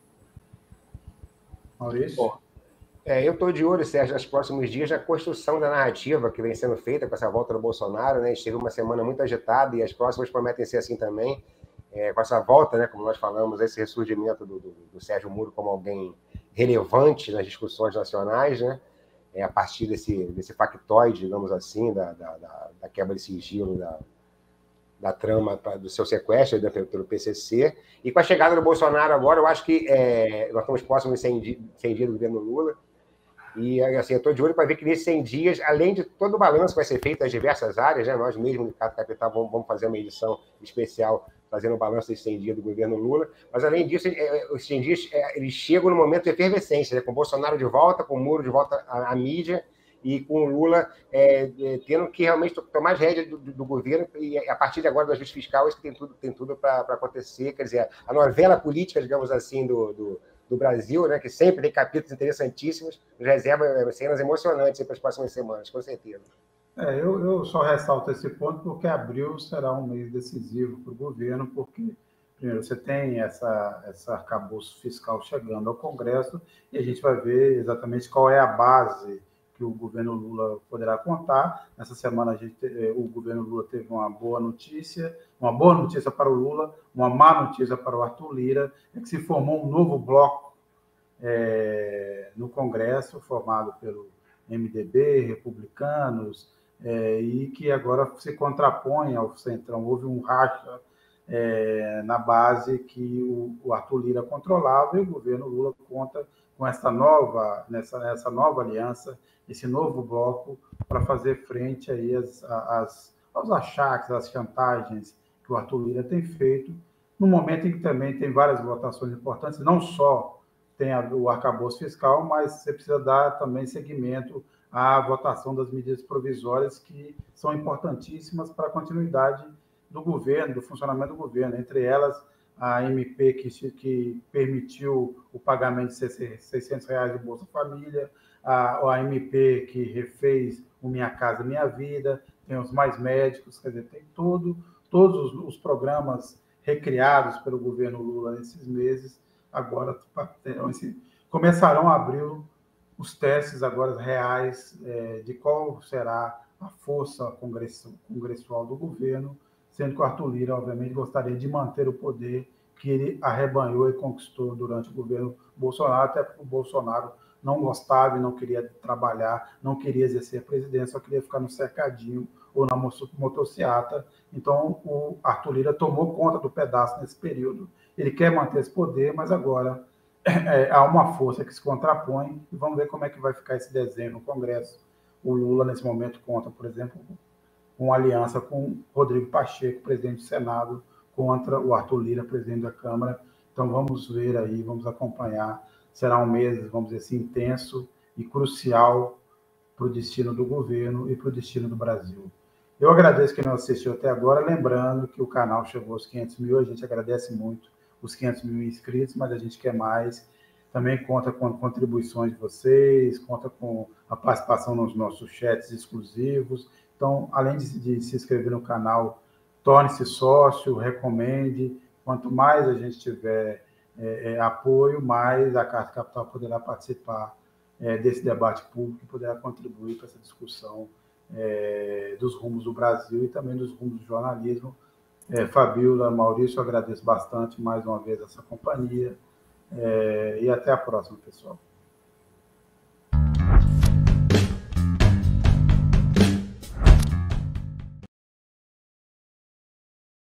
Maurício? Bom, é, eu estou de olho, Sérgio, nos próximos dias, na construção da narrativa que vem sendo feita com essa volta do Bolsonaro, né? A gente teve uma semana muito agitada e as próximas prometem ser assim também. É, com essa volta, né, como nós falamos, esse ressurgimento do, do, do Sérgio Moro como alguém relevante nas discussões nacionais, né? É, a partir desse, desse factoide, digamos assim, da, da, da quebra de sigilo da, da trama pra, do seu sequestro da, pelo P C C. E com a chegada do Bolsonaro agora, eu acho que é, nós estamos próximos de cem dias do governo Lula. E assim, eu estou de olho para ver que nesses cem dias, além de todo o balanço que vai ser feito das diversas áreas, né, nós mesmos no Carta Capital vamos, vamos fazer uma edição especial fazendo o balanço desses cem dias do governo Lula, mas além disso, os cem dias eles chegam no momento de efervescência, né, com o Bolsonaro de volta, com o Moro de volta à, à mídia e com o Lula é, é, tendo que realmente tomar as rédeas do, do, do governo, e a partir de agora do ajuste fiscal, isso tem tudo, tem tudo para acontecer, quer dizer, a novela política, digamos assim, do, do do Brasil, né, que sempre tem capítulos interessantíssimos, reserva cenas emocionantes para as próximas semanas, com certeza. É, eu, eu só ressalto esse ponto porque abril será um mês decisivo para o governo, porque, primeiro, você tem essa, essa arcabouço fiscal chegando ao Congresso e a gente vai ver exatamente qual é a base que o governo Lula poderá contar. Nessa semana, a gente, o governo Lula teve uma boa notícia, uma boa notícia para o Lula, uma má notícia para o Arthur Lira, é que se formou um novo bloco é, no Congresso, formado pelo M D B, republicanos, é, e que agora se contrapõe ao Centrão. Houve um racha é, na base que o, o Arthur Lira controlava e o governo Lula conta com essa nova, nessa, nessa nova aliança, esse novo bloco para fazer frente aí às, às, aos achaques, às chantagens que o Arthur Lira tem feito, no momento em que também tem várias votações importantes, não só tem a, o arcabouço fiscal, mas você precisa dar também seguimento à votação das medidas provisórias que são importantíssimas para a continuidade do governo, do funcionamento do governo, entre elas a M P que, que permitiu o pagamento de seiscentos reais do Bolsa Família, a, a M P que refez o Minha Casa Minha Vida, tem os Mais Médicos, quer dizer, tem todo, todos os, os programas recriados pelo governo Lula nesses meses, agora terão esse, começarão a abrir os testes agora reais é, de qual será a força congressual do governo, sendo que o Arthur Lira, obviamente, gostaria de manter o poder que ele arrebanhou e conquistou durante o governo Bolsonaro, até porque o Bolsonaro não gostava e não queria trabalhar, não queria exercer a presidência, só queria ficar no cercadinho ou na motociata. Então, o Arthur Lira tomou conta do pedaço nesse período. Ele quer manter esse poder, mas agora é, há uma força que se contrapõe e vamos ver como é que vai ficar esse desenho no Congresso. O Lula, nesse momento, conta, por exemplo, com uma aliança com Rodrigo Pacheco, presidente do Senado, contra o Arthur Lira, presidente da Câmara. Então, vamos ver aí, vamos acompanhar. Será um mês, vamos dizer assim, intenso e crucial para o destino do governo e para o destino do Brasil. Eu agradeço quem não assistiu até agora, lembrando que o canal chegou aos quinhentos mil, a gente agradece muito os quinhentos mil inscritos, mas a gente quer mais. Também conta com contribuições de vocês, conta com a participação nos nossos chats exclusivos. Então, além de, de se inscrever no canal, torne-se sócio, recomende. Quanto mais a gente tiver é, é, apoio, mais a Carta Capital poderá participar é, desse debate público e poderá contribuir para essa discussão é, dos rumos do Brasil e também dos rumos do jornalismo. É, Fabíola, Maurício, eu agradeço bastante mais uma vez essa companhia é, e até a próxima, pessoal.